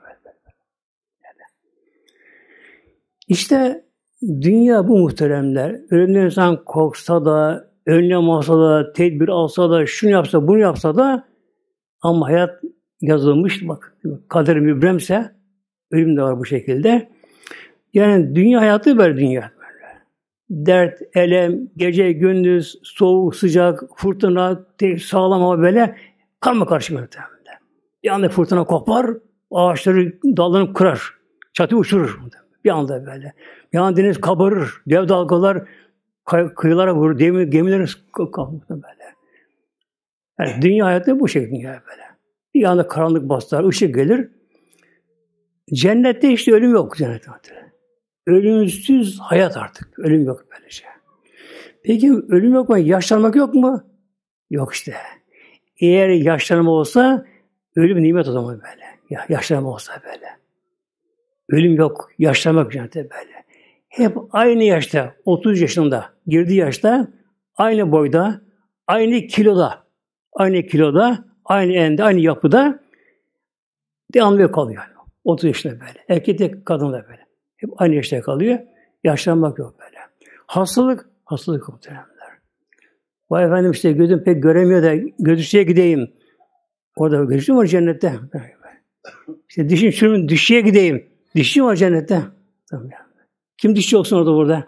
İşte dünya bu muhteremler. Ölümden insan korksa da, önlem alsa da, tedbir alsa da, şunu yapsa, bunu yapsa da ama hayat yazılmış. Bak, kader mübremse ölüm de var bu şekilde. Yani dünya hayatı böyle dünya. Böyle. Dert, elem, gece, gündüz, soğuk, sıcak, fırtına, sağlam ama böyle karma karışık böyle. Bir anda fırtına kopar, ağaçları, dallarını kırar, çatı uçurur. Bir anda böyle. Bir anda deniz kabarır, dev dalgalar kıyılara vurur, gemi, gemiler kalkır böyle. Yani dünya hayatı bu şekilde dünya böyle. Bir anda karanlık basar, ışık gelir. Cennette işte ölüm yok cennette. Ölümsüz hayat artık. Ölüm yok böylece. Peki ölüm yok mu? Yaşlanmak yok mu? Yok işte. Eğer yaşlanma olsa ölüm nimet o zaman böyle. Ya, yaşlanma olsa böyle. Ölüm yok. Yaşlanmak cennette böyle. Hep aynı yaşta, otuz yaşında, girdiği yaşta, aynı boyda, aynı kiloda, aynı kiloda, aynı ende, aynı yapıda devamlı kalıyor. otuz yaşında böyle. Erkek de kadın da böyle. Hep aynı yaşta kalıyor. Yaşlanmak yok böyle. Hastalık, hastalık muhtemelenler. Vay efendim işte gözüm pek göremiyor da gözüşüye gideyim. Orada gözüm var cennette. İşte dişim şunun dişçiye gideyim. Dişçi var cennette. Kim dişçi olsun orada burada?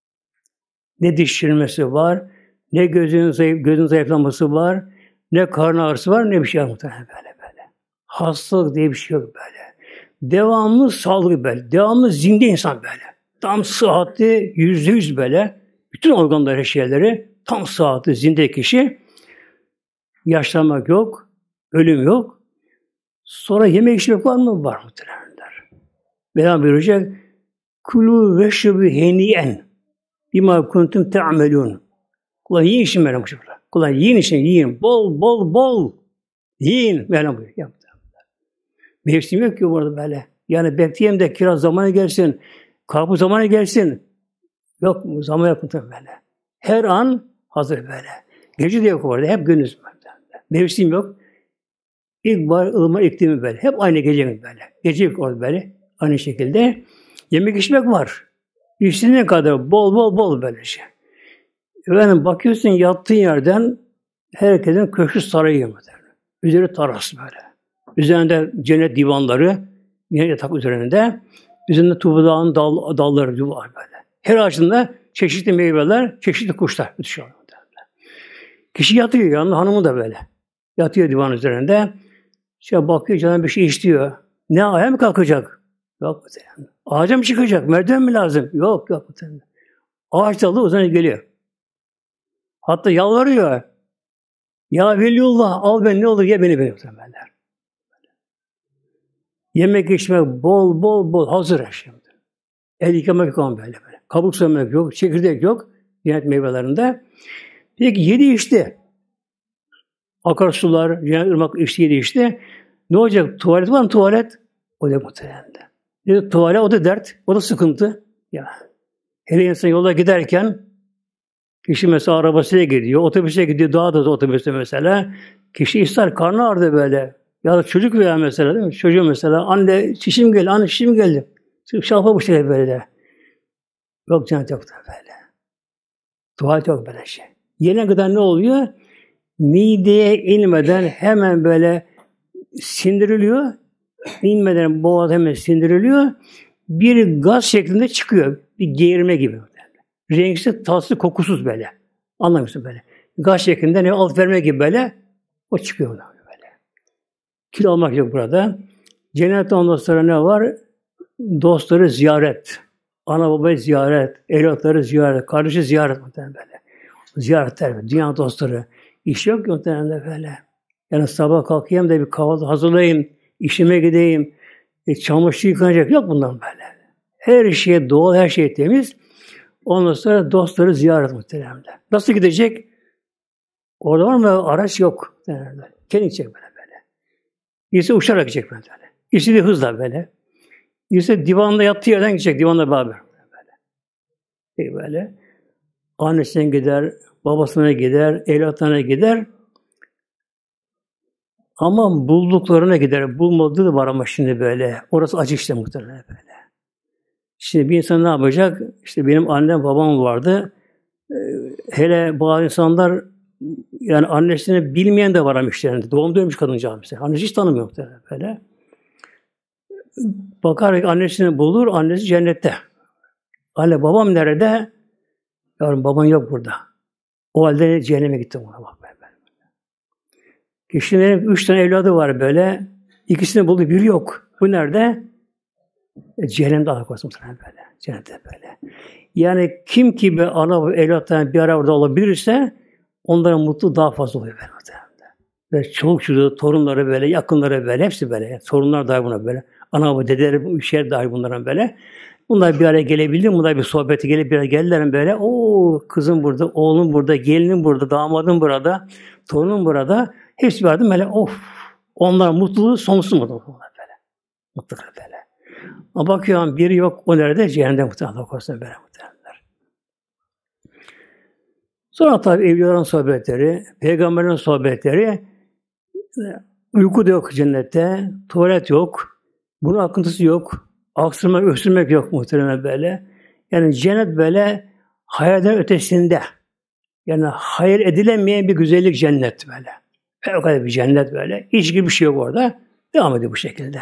Ne diş çürümesi var, ne gözün zayıf, gözün zayıflaması var, ne karın ağrısı var, ne bir şey var muhtemelen böyle böyle. Hastalık diye bir şey yok böyle. Devamlı sağlıklı böyle. Devamlı zinde insan böyle. Tam sıhhatli, yüzde yüz böyle. Bütün organları, şeyleri tam sıhhatli, zinde kişi. Yaşlanmak yok, ölüm yok. Sonra yemek içmek var mı? Var muhtemelen. Mevlam buyuracak, Kulu ve şubu heniyen bima kuntum te'amelun. Kulağın yiyin işin Mevlam buyuruyor. Kulağın yiyin işin, yiyin. Bol, bol, bol. Yiyin. Mevlam buyuruyor. Mevsim yok ki bu arada böyle. Yani bekleyeyim de kiraz zamanı gelsin, karpuz zamanı gelsin. Yok mu? Zaman yok mu böyle. Her an hazır böyle. Gece de yok orada. Hep gündüz. Mevsim yok. İlkbahar, ılımar, iklimi böyle. Hep aynı gece mi böyle. Gece yok orada böyle. Aynı şekilde yemek içmek var. İçtiğine kadar bol bol bol böyle şey. Efendim bakıyorsun yattığın yerden herkesin köşkü sarayı mı? Üzeri taras böyle. Üzerinde cennet divanları, yine yatak üzerinde. Üzerinde tuğba'nın dal, dalları var böyle. Her ağacında çeşitli meyveler, çeşitli kuşlar uçuyor. Kişi yatıyor yanında hanımı da böyle. Yatıyor divan üzerinde. İşte bakıyor canım bir şey istiyor. Ne ayağa mı kalkacak? Yok mu? Ağaca mı çıkacak? Merdiven mi lazım? Yok yok. Ağaç dalı uzanıyor geliyor. Hatta yalvarıyor. Ya Veliullah al beni ne olur ye beni beni. Yemek içmek bol bol bol hazır şimdi. El yıkamak yok böyle böyle. Kabuk soymak yok, çekirdek yok. Cennet meyvelerinde. Peki yedi içti. Akarsular, cennet ırmak içti yedi içti. Ne olacak? Tuvalet var mı tuvalet? O da muhtemelen. Ne tuvalet o da dert, o da sıkıntı. Ya. Hele insan yola giderken kişi mesela arabasıyla gidiyor, otobüse gidiyor, daha da otobüste mesela. Kişi ister, karnı ağrıdı böyle. Ya da çocuk veya mesela değil mi? Çocuğu mesela, anne şişim geldi, anne şişim geldi. Şalpa bu şey böyle de. Yok cennet yok da böyle. Tuvalet yok böyle şey. Yene kadar ne oluyor? Mideye inmeden hemen böyle sindiriliyor. İnmeden boğaz hemen sindiriliyor. bir gaz şeklinde çıkıyor. Bir geğirme gibi. Renksiz, tatsız, kokusuz böyle. Anlamıyorsun böyle. Gaz şeklinde ne alt verme gibi böyle o çıkıyor böyle. Kilo almak yok burada. Cennette ondan sonra ne var? Dostları ziyaret. Ana babayı ziyaret. Evlatları ziyaret. Kardeşi ziyaret muhtemelen böyle. Ziyaretler. Dünya dostları. İş yok muhtemelen böyle. Yani sabah kalkayım da bir kahvaltı hazırlayayım. İşime gideyim. E, çamaşır yıkanacak. Yok bundan böyle. Her şey doğal, her şey temiz. Ondan sonra dostları ziyaret muhtemelen. Nasıl gidecek? Orada var mı? Araç yok. Kendi gidecek böyle böyle. Birisi uçarak gidecek böyle. Birisi de hızla böyle. Birisi divanda yattığı yerden gidecek. Divanda beraber. Böyle. böyle. Annesine gider, babasına gider, evlatlarına gider. Ama bulduklarına gider. Bulmadığı da var ama şimdi böyle. Orası acı işte muhtemelen böyle. Şimdi bir insan ne yapacak? İşte benim annem babam vardı. Hele bazı insanlar yani annesini bilmeyen de var ama işlerinde. Doğumda ölmüş kadıncağız mesela. Annesi hiç tanımıyor muhtemelen böyle. Bakar annesini bulur, annesi cennette. Anne babam nerede? Yavrum baban yok burada. O halde cehenneme gitti buna bak. Kişilerin üç tane evladı var böyle. İkisini buldu, biri yok. Bu nerede? E, cehennemde Allah korusun böyle. Cennette böyle. Yani kim ki bir ana ve evlatlarına bir ara orada olabilirse onların mutlu daha fazla oluyor böyle. Ve çoluk çocuğu, torunları böyle, yakınları böyle, hepsi böyle. Yani torunlar dahi buna böyle. Ana baba, dedeleri, bu işler dahi bunların böyle. Bunlar bir araya gelebildi. Bunlar bir sohbete gelip bir araya geldiler böyle. Oo kızım burada, oğlum burada, gelinim burada, damadım burada, torunum burada. Hepsi bir arada böyle of. Onlar mutluluğu sonsuz mutluluk böyle. Mutluluk böyle. Ama bakıyorum biri yok. O nerede? Cehennemde muhtemelen korusun böyle muhtemelenler. Sonra tabi evliyaların sohbetleri, peygamberlerin sohbetleri, uyku da yok cennette, tuvalet yok, bunun akıntısı yok, aksırmak, öksürmek yok muhtemelen böyle. Yani cennet böyle hayalden ötesinde. Yani hayal edilemeyen bir güzellik cennet böyle. Fevkalade bir cennet böyle. Hiç gibi bir şey yok orada. Devam ediyor bu şekilde.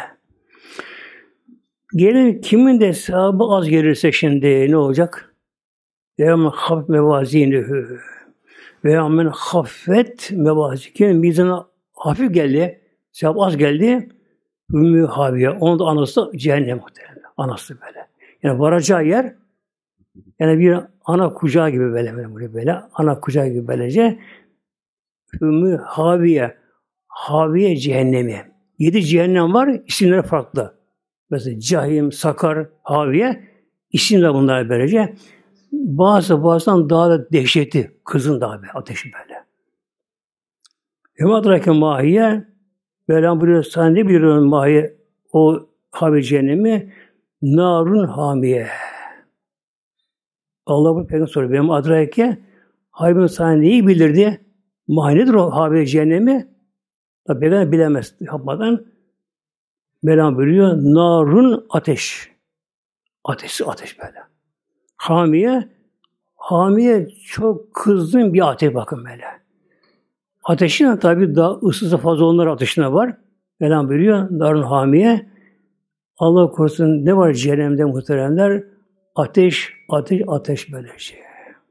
Gelin kimin de sahabı az gelirse şimdi ne olacak? Ve men hafif mevazinuhu. Ve men hafifet mevazinuhu. Kimin mizanı hafif geldi, sevap az geldi, Ümmü Haviye. Onun da anası cehennem muhtemelen. Anası böyle. Yani varacağı yer yani bir ana kucağı gibi böyle böyle böyle. Ana kucağı gibi böylece Ümmü Haviye. Haviye cehennemi. Yedi cehennem var, isimleri farklı. Mesela Cahim, Sakar, Haviye isimler bunlar böylece. Bazı bazıdan daha da dehşeti, kızın daha bir ateşi böyle. Emadrake mahiye Mevlam buyuruyor, sana ne biliyorum mahiye o Haviye cehennemi? Narun hamiye. Allah bu peygamber soruyor. Benim adrake Haviye'nin sana neyi bildirdi? Mahiye nedir o Haviye cehennemi? Tabi peygamber bilemez yapmadan. Mevlam buyuruyor, narun ateş. Ateşi ateş böyle. Hamiye, hamiye çok kızgın bir ateş bakın böyle. Ateşin tabi daha ısısı fazla onlar ateşine var. Mevlam buyuruyor, narun hamiye. Allah korusun ne var cehennemde muhteremler? Ateş, ateş, ateş böyle şey.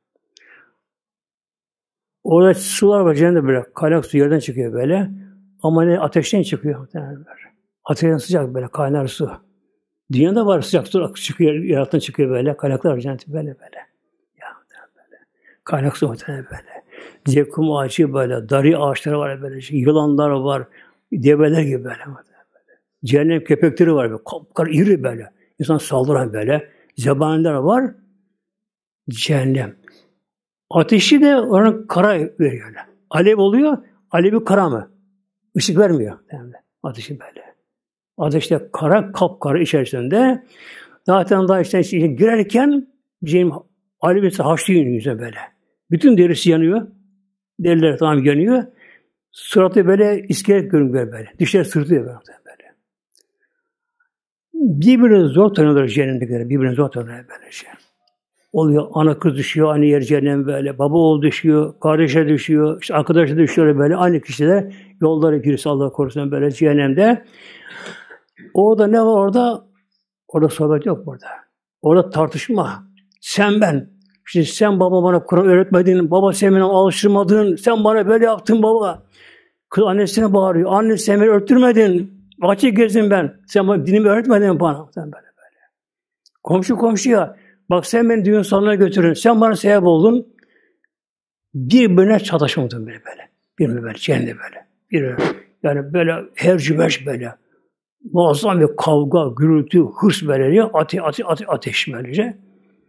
Orada sular var cehennemde böyle. Kaynak su yerden çıkıyor böyle. Ama ne ateşten çıkıyor muhteremler. Ateşten sıcak böyle kaynar su. Dünyada var sıcak su çıkıyor, yarattan çıkıyor böyle. Kaynaklar var cennette böyle böyle. Ya böyle. Kaynak su muhtemelen böyle. Zekum ağacı böyle, dari ağaçları var böyle. Yılanlar var, develer gibi böyle. böyle. Cehennem köpekleri var böyle. Kapkar iri böyle. İnsan saldıran böyle. Zebaniler var. Cehennem. Ateşi de oranın kara veriyor. Alev oluyor, alevi kara mı? Işık vermiyor. Yani ateşi böyle. Ateşte kara, kapkara içerisinde. Zaten daha işte içine girerken bizim alevisi haşlıyor yüzüne böyle. Bütün derisi yanıyor. Deriler tamam yanıyor. Suratı böyle iskelet görünüyor böyle. Dişler sırtıyor böyle. böyle. Birbirini zor tanıyorlar cehennemdekiler. Birbirini zor tanıyorlar böyle şey. Oluyor. Ana kız düşüyor. Aynı yer cehennem böyle. Baba oğul düşüyor. Kardeşe düşüyor. İşte arkadaşa düşüyor böyle. Aynı kişiler yolları birisi Allah korusun böyle cehennemde. Orada ne var orada? Orada sohbet yok burada. Orada tartışma. Sen ben. İşte sen baba bana Kur'an öğretmedin. Baba sen beni alıştırmadın. Sen bana böyle yaptın baba. Kız annesine bağırıyor. Anne sen beni örttürmedin. Bahçe gezdim ben. Sen bana dinimi öğretmedin bana. Sen böyle böyle. Komşu komşuya. Bak sen beni düğün salonuna götürün. Sen bana sebep oldun. Birbirine çatışmadım böyle böyle. Birbirine böyle. Cehennem böyle. Bir, yani böyle her cümeş böyle. Muazzam bir kavga, gürültü, hırs böyle. Ate, ate, ate, ateş böylece.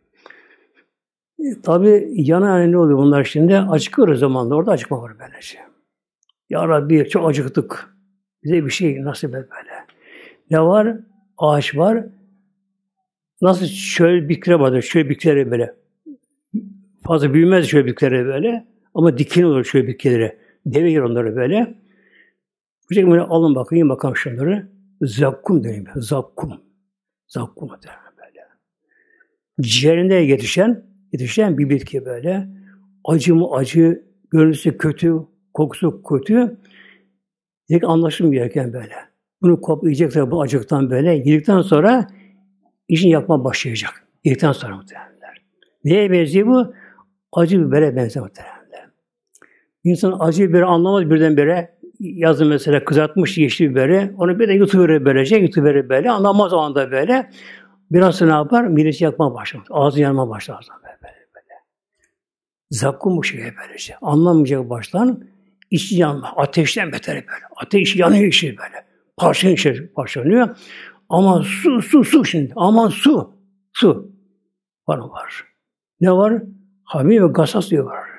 E, tabii yana ne oluyor bunlar şimdi? Acıkıyor o zaman da. Orada acıkma var böylece. Ya Rabbi çok acıktık. Bize bir şey nasip et böyle. Ne var? Ağaç var. Nasıl şöyle bitkiler vardır. Şöyle bitkileri böyle. Fazla büyümez şöyle bitkileri böyle. Ama dikin olur şöyle bitkileri. Deve yer onları böyle. Bu şekilde böyle alın bakayım bakalım şunları. Zakkum deniyor. Zakkum. Zakkum böyle. Ciğerinde yetişen, yetişen bir bitki böyle. Acı mı acı, görüntüsü kötü, kokusu kötü. Tek anlaşılmıyor gereken böyle. Bunu koplayacaklar bu acıktan böyle. Yedikten sonra işini yapma başlayacak. Yedikten sonra muhtemelenler. Neye benziyor bu? Acı bibere benziyor muhtemelenler. İnsan acı biberi anlamaz birdenbire. Yazın mesela kızartmış yeşil biberi. Onu bir de yutuverir böylece. Yutuverir böyle. Anlamaz o anda böyle. Biraz sonra ne yapar? Midesi yakmaya başlar. Ağzı yanmaya başlar. Böyle, böyle, böyle. Zakkum bu şeye böylece. Anlamayacak baştan. İçi yanma. Ateşten beter böyle. Ateş yanıyor işi böyle. Parçanıyor, işi parçalanıyor. Ama su, su, su şimdi. Aman su. Su. Var var. Ne var? Hamim ve gassas diyor var.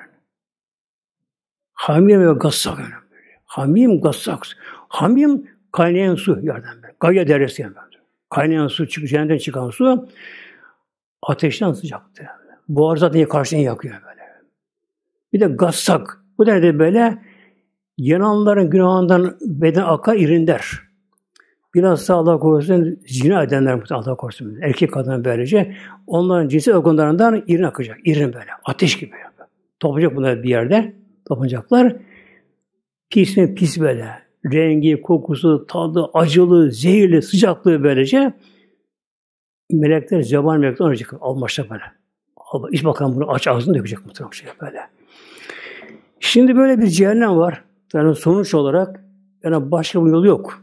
Hamim ve gassak. Hamim, gassak. Hamim kaynayan su yerden böyle. Gaya deresi yerden. Kaynayan su, cehennemden çıkan su ateşten sıcaktı. Buhar zaten karşıdan yakıyor böyle. Bir de gassak. Bu da de böyle yananların günahından beden akar, irinder. Biraz Allah korusun zina edenler Allah korusun. Erkek kadın böylece onların cinsel organlarından irin akacak. İrin böyle. Ateş gibi. Toplayacak bunlar bir yerde. Toplayacaklar. Pis mi pis böyle. Rengi, kokusu, tadı, acılı, zehirli, sıcaklığı böylece melekler, ceban melekler olacak. Almışlar böyle. İç bakalım bunu aç ağzını dökecek muhtemelen şey böyle. Şimdi böyle bir cehennem var. Yani sonuç olarak yani başka bir yolu yok.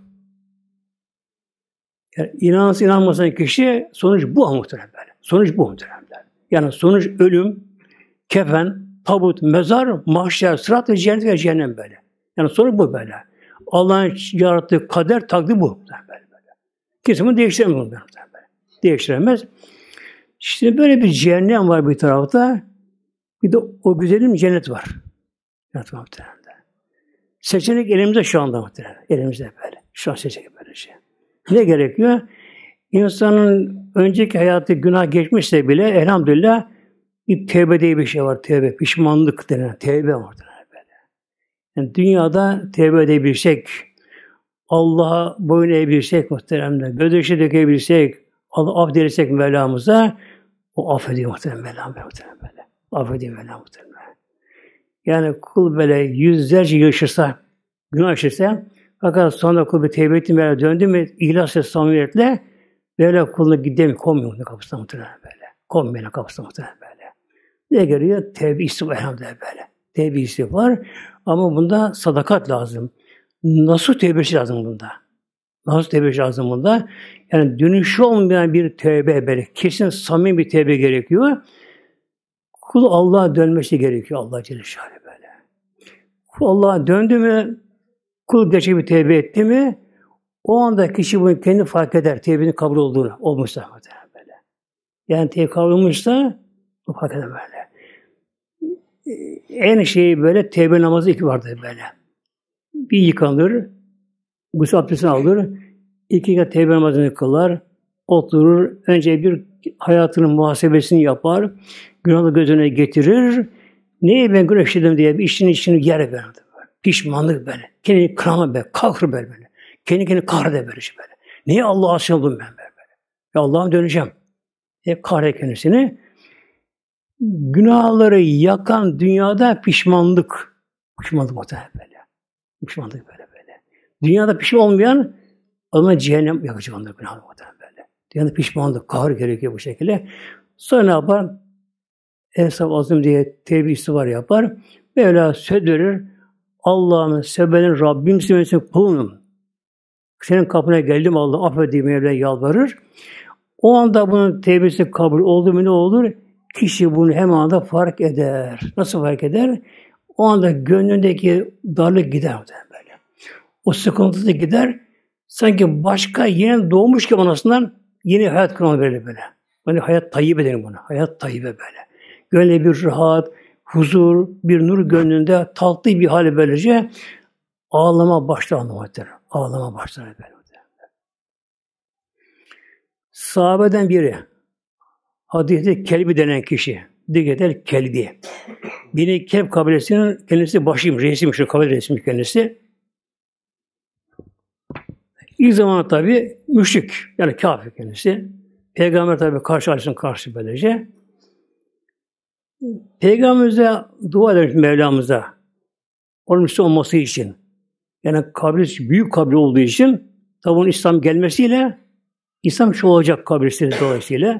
Yani inansın inanmasın kişi sonuç bu muhtemelen böyle. Sonuç bu muhtemelen. Yani sonuç ölüm, kefen, tabut, mezar, mahşer, sırat ve cennet ve cehennem böyle. Yani sonuç bu böyle. Allah'ın yarattığı kader takdiri bu. Böyle böyle. Kimse bunu değiştiremez. Böyle. Değiştiremez. İşte böyle bir cehennem var bir tarafta. Bir de o güzelim cennet var. Cennet var muhtemelen. Seçenek elimizde şu anda muhtemelen. Elimizde böyle. Şu an seçenek böyle şey. Ne gerekiyor? İnsanın önceki hayatı günah geçmişse bile elhamdülillah bir tevbe diye bir şey var. Tevbe. Pişmanlık denen. Tevbe var. Böyle. Yani dünyada tevbe edebilsek, Allah'a boyun eğebilsek muhteremler, gözyaşı dökebilsek, Allah affedersek Mevlamıza, o affediyor muhterem Mevlam. Böyle. Affediyor Mevlam muhterem. Yani kul böyle yüzlerce yaşırsa, günah yaşırsa, fakat sonra kul bir tevbe etti, böyle döndü mü, ihlas ve samimiyetle, böyle kuluna gidemiyor, konmuyor kapısına muhterem böyle. Konmuyor kapısına muhterem böyle. Ne geliyor? Tevbe istiğfar elhamdülillah böyle. Tevbe istiğfar ama bunda sadakat lazım. Nasıl tevbesi lazım bunda? Nasıl tevbesi lazım bunda? Yani dönüşü olmayan bir tevbe böyle. Kesin samimi bir tevbe gerekiyor. Kul Allah'a dönmesi gerekiyor. Allah Celle Şanlı böyle. Kul Allah'a döndü mü, kul gerçek bir tevbe etti mi, o anda kişi bunu kendi fark eder. Tevbenin kabul olduğunu. Olmuşsa böyle. Yani tevbe kabul olmuşsa o fark eder böyle. En şeyi böyle tevbe namazı iki vardır böyle. Bir yıkanır, gusül abdestini alır, iki kere tevbe namazını kılar, oturur, önce bir hayatının muhasebesini yapar, günahı gözüne getirir, neyi ben günah işledim diye bir işin içini yer böyle. Pişmanlık böyle, kendini kırama böyle, kalkır böyle böyle. Kendi kendini kahreder böyle şey böyle. Niye Allah'a asil oldum ben böyle böyle. Ya Allah'a döneceğim. Hep kahreder kendisini. Günahları yakan dünyada pişmanlık. Pişmanlık muhtemelen böyle. Pişmanlık böyle böyle. Dünyada pişman olmayan ama cehennem yakacak onları günahları muhtemelen böyle. Yani pişmanlık, kahır gerekiyor bu şekilde. Sonra ne yapar? Eshab-ı Azim diye tevbe istiğfar yapar. Mevla söz verir. Allah'ım sebenin Rabbim sebenin kulunum. Senin kapına geldim Allah affet diye Mevla yalvarır. O anda bunun tevbesi kabul oldu mu ne olur? Kişi bunu hemen anda fark eder. Nasıl fark eder? O anda gönlündeki darlık gider böyle. O sıkıntı da gider. Sanki başka yeni doğmuş gibi anasından yeni hayat kurma böyle böyle. Hani hayat tayyibe denir buna. Hayat tayyibe böyle. Gönlüne bir rahat, huzur, bir nur gönlünde tatlı bir hale böylece ağlama başlar anlamaktır. Ağlama başlar böyle. Sahabeden biri, hadiste Kelbi denen kişi, diğer Kelbi. Beni Kelb kabilesinin kendisi başıyım, reisiymiş, şu kabile reisiymiş kendisi. İlk zaman tabi müşrik, yani kafir kendisi. Peygamber tabi karşı alışın karşı böylece. Peygamberimize dua edermiş Mevlamıza. Onun Müslüman olması için. Yani kabile, büyük kabile olduğu için tabi onun İslam gelmesiyle İslam şu olacak kabilesi dolayısıyla.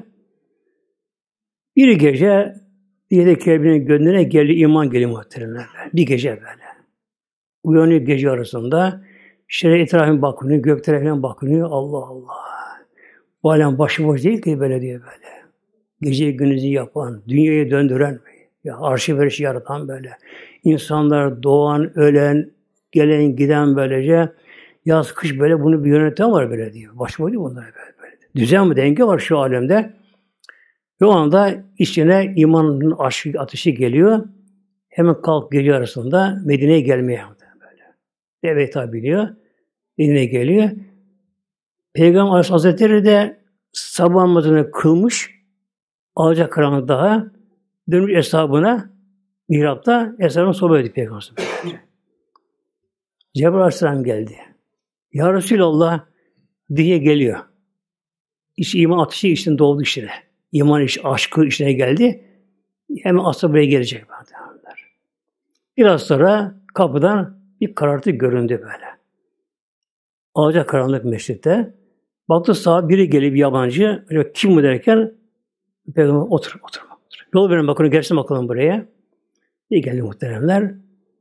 Bir gece diğer Kelbi'nin gönlüne geldi, iman geliyor muhtemelen. Bir gece böyle. Uyanıyor gece arasında. Şere etrafına bakınıyor, gök tarafına bakınıyor. Allah Allah. Bu alem başıboş değil ki böyle diyor böyle. Gece gündüzü yapan, dünyayı döndüren, ya arşı verişi yaratan böyle. İnsanlar doğan, ölen, gelen, giden böylece. Yaz, kış böyle bunu bir yöneten var böyle diyor. Başıboş değil bunlar böyle. böyle. Düzen mi, denge var şu alemde. Ve o anda içine imanın aşkı, ateşi geliyor. Hemen kalk gece arasında Medine'ye gelmeye böyle. Deve tabi biliyor. Medine'ye geliyor. Peygamber Hazretleri de sabah namazını kılmış. Alacak karanlık daha. Dönmüş hesabına mihrapta hesabına sohbet ediyor Peygamber. Cebrail Aleyhisselam geldi. Ya Resulallah diye geliyor. İş iman ateşi içinde doğdu içine. İman iş, aşkı içine geldi. Hemen asla buraya gelecek. Biraz sonra kapıdan bir karartı göründü böyle. Alacak karanlık mescitte. Baktı sağa biri geliyor bir yabancı. Böyle, kim bu derken Peygamber otur, otur, otur. Yol verin bakın, gelsin bakalım buraya. İyi geldi muhteremler.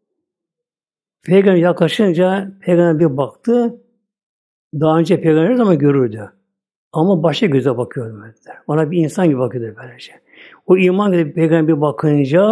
Peygamber yaklaşınca Peygamber bir baktı. Daha önce Peygamber her zaman görürdü. Ama başka göze bakıyor dediler. Ona bir insan gibi bakıyordu böylece. O iman gibi Peygamber bir bakınca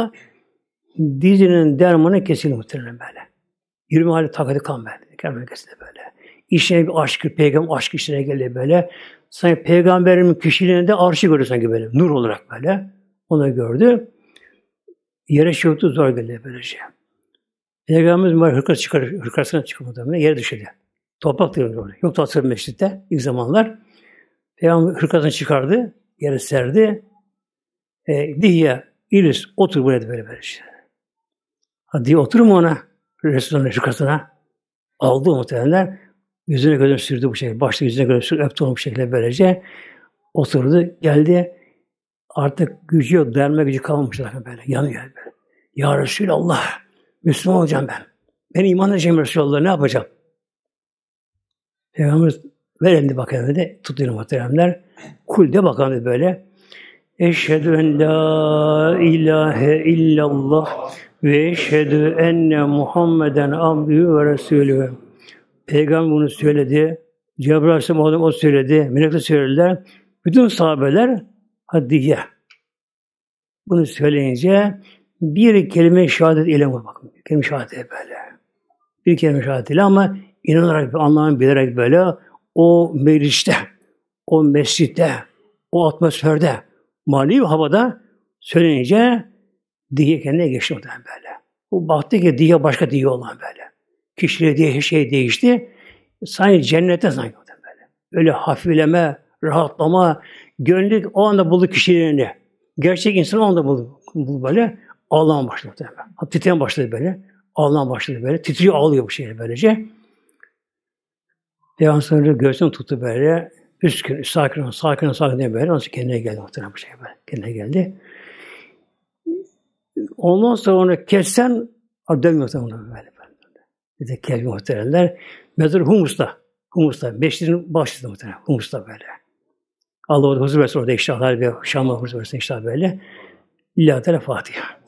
dizinin dermanı kesildi muhtemelen böyle. Yürüme hali takatı kan verdi. Kendi kesildi böyle. İşine bir aşkı, Peygamber aşkı işine geldi böyle. Sanki Peygamberin kişiliğinde arşı gördü sanki böyle. Nur olarak böyle. Onu gördü. Yere çöktü, zor geldi böylece. Peygamberimiz var hırkası çıkarır, hırkasına çıkmadı. Yere düşürdü. Toprak diyordu. Yoktu hatırlı meşritte ilk zamanlar. Peygamber hırkasını çıkardı, yere serdi. E, Dihye, İlis, otur buraya böyle böyle işte. Ha diye otur mu ona? Resulü'nün hırkasına. Aldı muhtemelenler. Yüzüne gözüne sürdü bu şekilde. Başta yüzüne gözüne sürdü, öptü onu bu şekilde böylece. Oturdu, geldi. Artık gücü yok, dayanma gücü kalmamış zaten böyle. Yanıyor böyle. Ya Resulallah, Müslüman olacağım ben. Ben iman edeceğim Resulallah, ne yapacağım? Peygamber ver elini bakalım dedi. Tutuyor muhteremler. Kul de bakalım böyle. Eşhedü en la ilahe illallah ve eşhedü enne Muhammeden abdühü ve resulühü. Peygamber bunu söyledi. Cebrail Aleyhisselam o söyledi. Melekler söylediler. Bütün sahabeler hadiye. Bunu söyleyince bir kelime şehadet ile bakın. Kelime şehadet böyle. Bir kelime şehadet ile ama inanarak, anlamını bilerek böyle o mecliste, o mescitte, o atmosferde, manevi havada söyleyince diye kendine geçti muhtemelen böyle. Bu baktı ki diye başka diye olan böyle. Kişiliği diye her şey değişti. Sanki cennete sanki böyle. Öyle hafifleme, rahatlama, gönlü o anda buldu kişiliğini. Gerçek insan o anda buldu, buldu böyle. Ağlamaya başladı muhtemelen. Titreyen başladı böyle. Ağlamaya başladı böyle. Titriyor, ağlıyor bu şeyle böylece. Devamlı sonra göğsünü tuttu böyle. Üskün, sakin ol, sakin ol, sakin ol böyle. Nasıl kendine geldi muhtemelen bu şey böyle. Kendine geldi. Ondan sonra onu kessen dönmüyor muhtemelen böyle. Bir de kelbi muhtemelenler. Mezar Humus'ta. Humus'ta. Beşliğinin başladı muhtemelen. Humus'ta böyle. Allah orada huzur versin orada inşallah. Ve Şam'da huzur versin inşallah böyle. Lillahi Teala Fatiha.